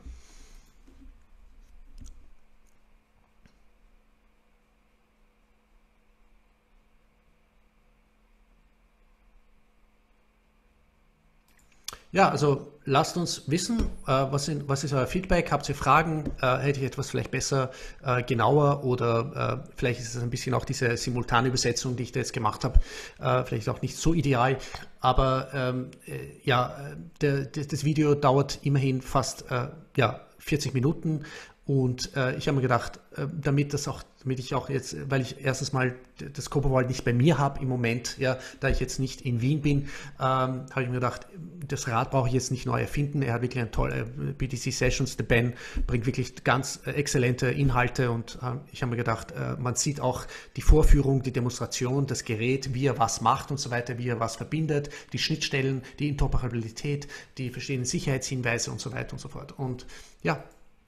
Ja, also lasst uns wissen, was ist euer Feedback? Habt ihr Fragen? Hätte ich etwas vielleicht besser, genauer oder vielleicht ist es ein bisschen auch diese simultane Übersetzung, die ich da jetzt gemacht habe, vielleicht auch nicht so ideal. Aber ja, das Video dauert immerhin fast ja, 40 Minuten und ich habe mir gedacht, damit ich auch jetzt, weil ich erstens mal das CoboVault nicht bei mir habe im Moment, ja, da ich jetzt nicht in Wien bin, habe ich mir gedacht, das Rad brauche ich jetzt nicht neu erfinden. Er hat wirklich eine tolle BTC Sessions. Der Ben bringt wirklich ganz exzellente Inhalte und ich habe mir gedacht, man sieht auch die Vorführung, die Demonstration, das Gerät, wie er was macht und so weiter, wie er was verbindet, die Schnittstellen, die Interoperabilität, die verschiedenen Sicherheitshinweise und so weiter und so fort. Und ja,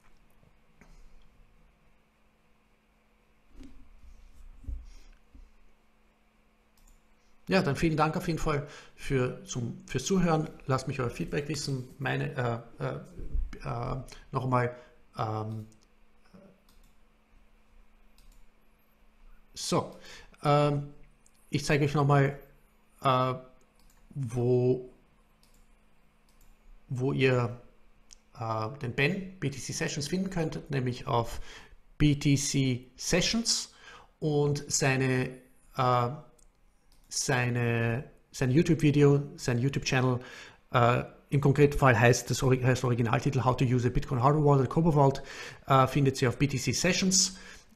ja, dann vielen Dank auf jeden Fall fürs Zuhören. Lasst mich euer Feedback wissen. Nochmal. Ähm, so, ich zeige euch nochmal, äh, wo, wo ihr den Ben BTC Sessions finden könnt, nämlich auf BTC Sessions und sein YouTube-Video, sein YouTube-Channel Im konkreten Fall heißt Originaltitel How to Use a Bitcoin Hardware Wallet, Cobalt Vault, findet sie auf BTC Sessions.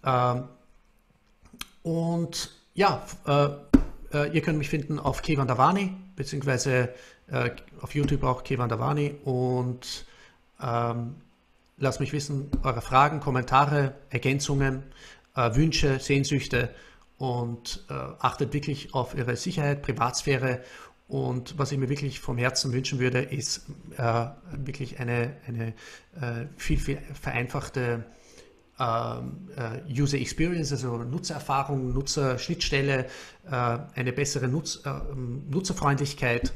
Und ja, ihr könnt mich finden auf Kevan Davani, beziehungsweise auf YouTube auch Kevan Davani, und lasst mich wissen, eure Fragen, Kommentare, Ergänzungen, Wünsche, Sehnsüchte, und achtet wirklich auf eure Sicherheit, Privatsphäre. Und was ich mir wirklich vom Herzen wünschen würde, ist wirklich eine viel, viel vereinfachte User Experience, also Nutzererfahrung, Nutzerschnittstelle, eine bessere Nutzerfreundlichkeit.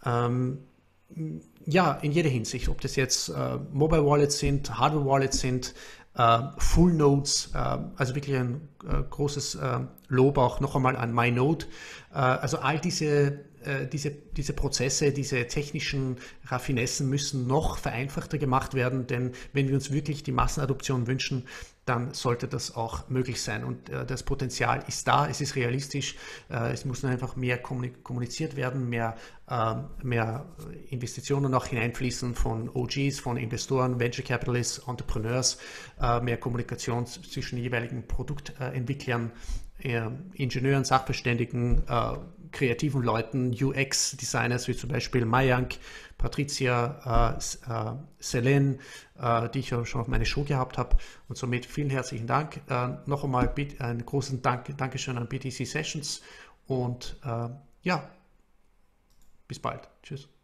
Ja, in jeder Hinsicht, ob das jetzt Mobile Wallets sind, Hardware Wallets sind, Full Nodes, also wirklich ein großes Lob auch noch einmal an MyNode. Also all diese Prozesse, diese technischen Raffinessen müssen noch vereinfachter gemacht werden, denn wenn wir uns wirklich die Massenadoption wünschen, dann sollte das auch möglich sein. Und das Potenzial ist da, es ist realistisch, es muss nur einfach mehr kommuniziert werden, mehr Investitionen auch hineinfließen von OGs, von Investoren, Venture Capitalists, Entrepreneurs, mehr Kommunikation zwischen den jeweiligen Produktentwicklern, Ingenieuren, Sachverständigen, kreativen Leuten, UX-Designers wie zum Beispiel Mayank, Patricia, Selene, die ich ja schon auf meine Show gehabt habe. Und somit vielen herzlichen Dank. Noch einmal einen großen Dankeschön an BTC Sessions, und ja, bis bald. Tschüss.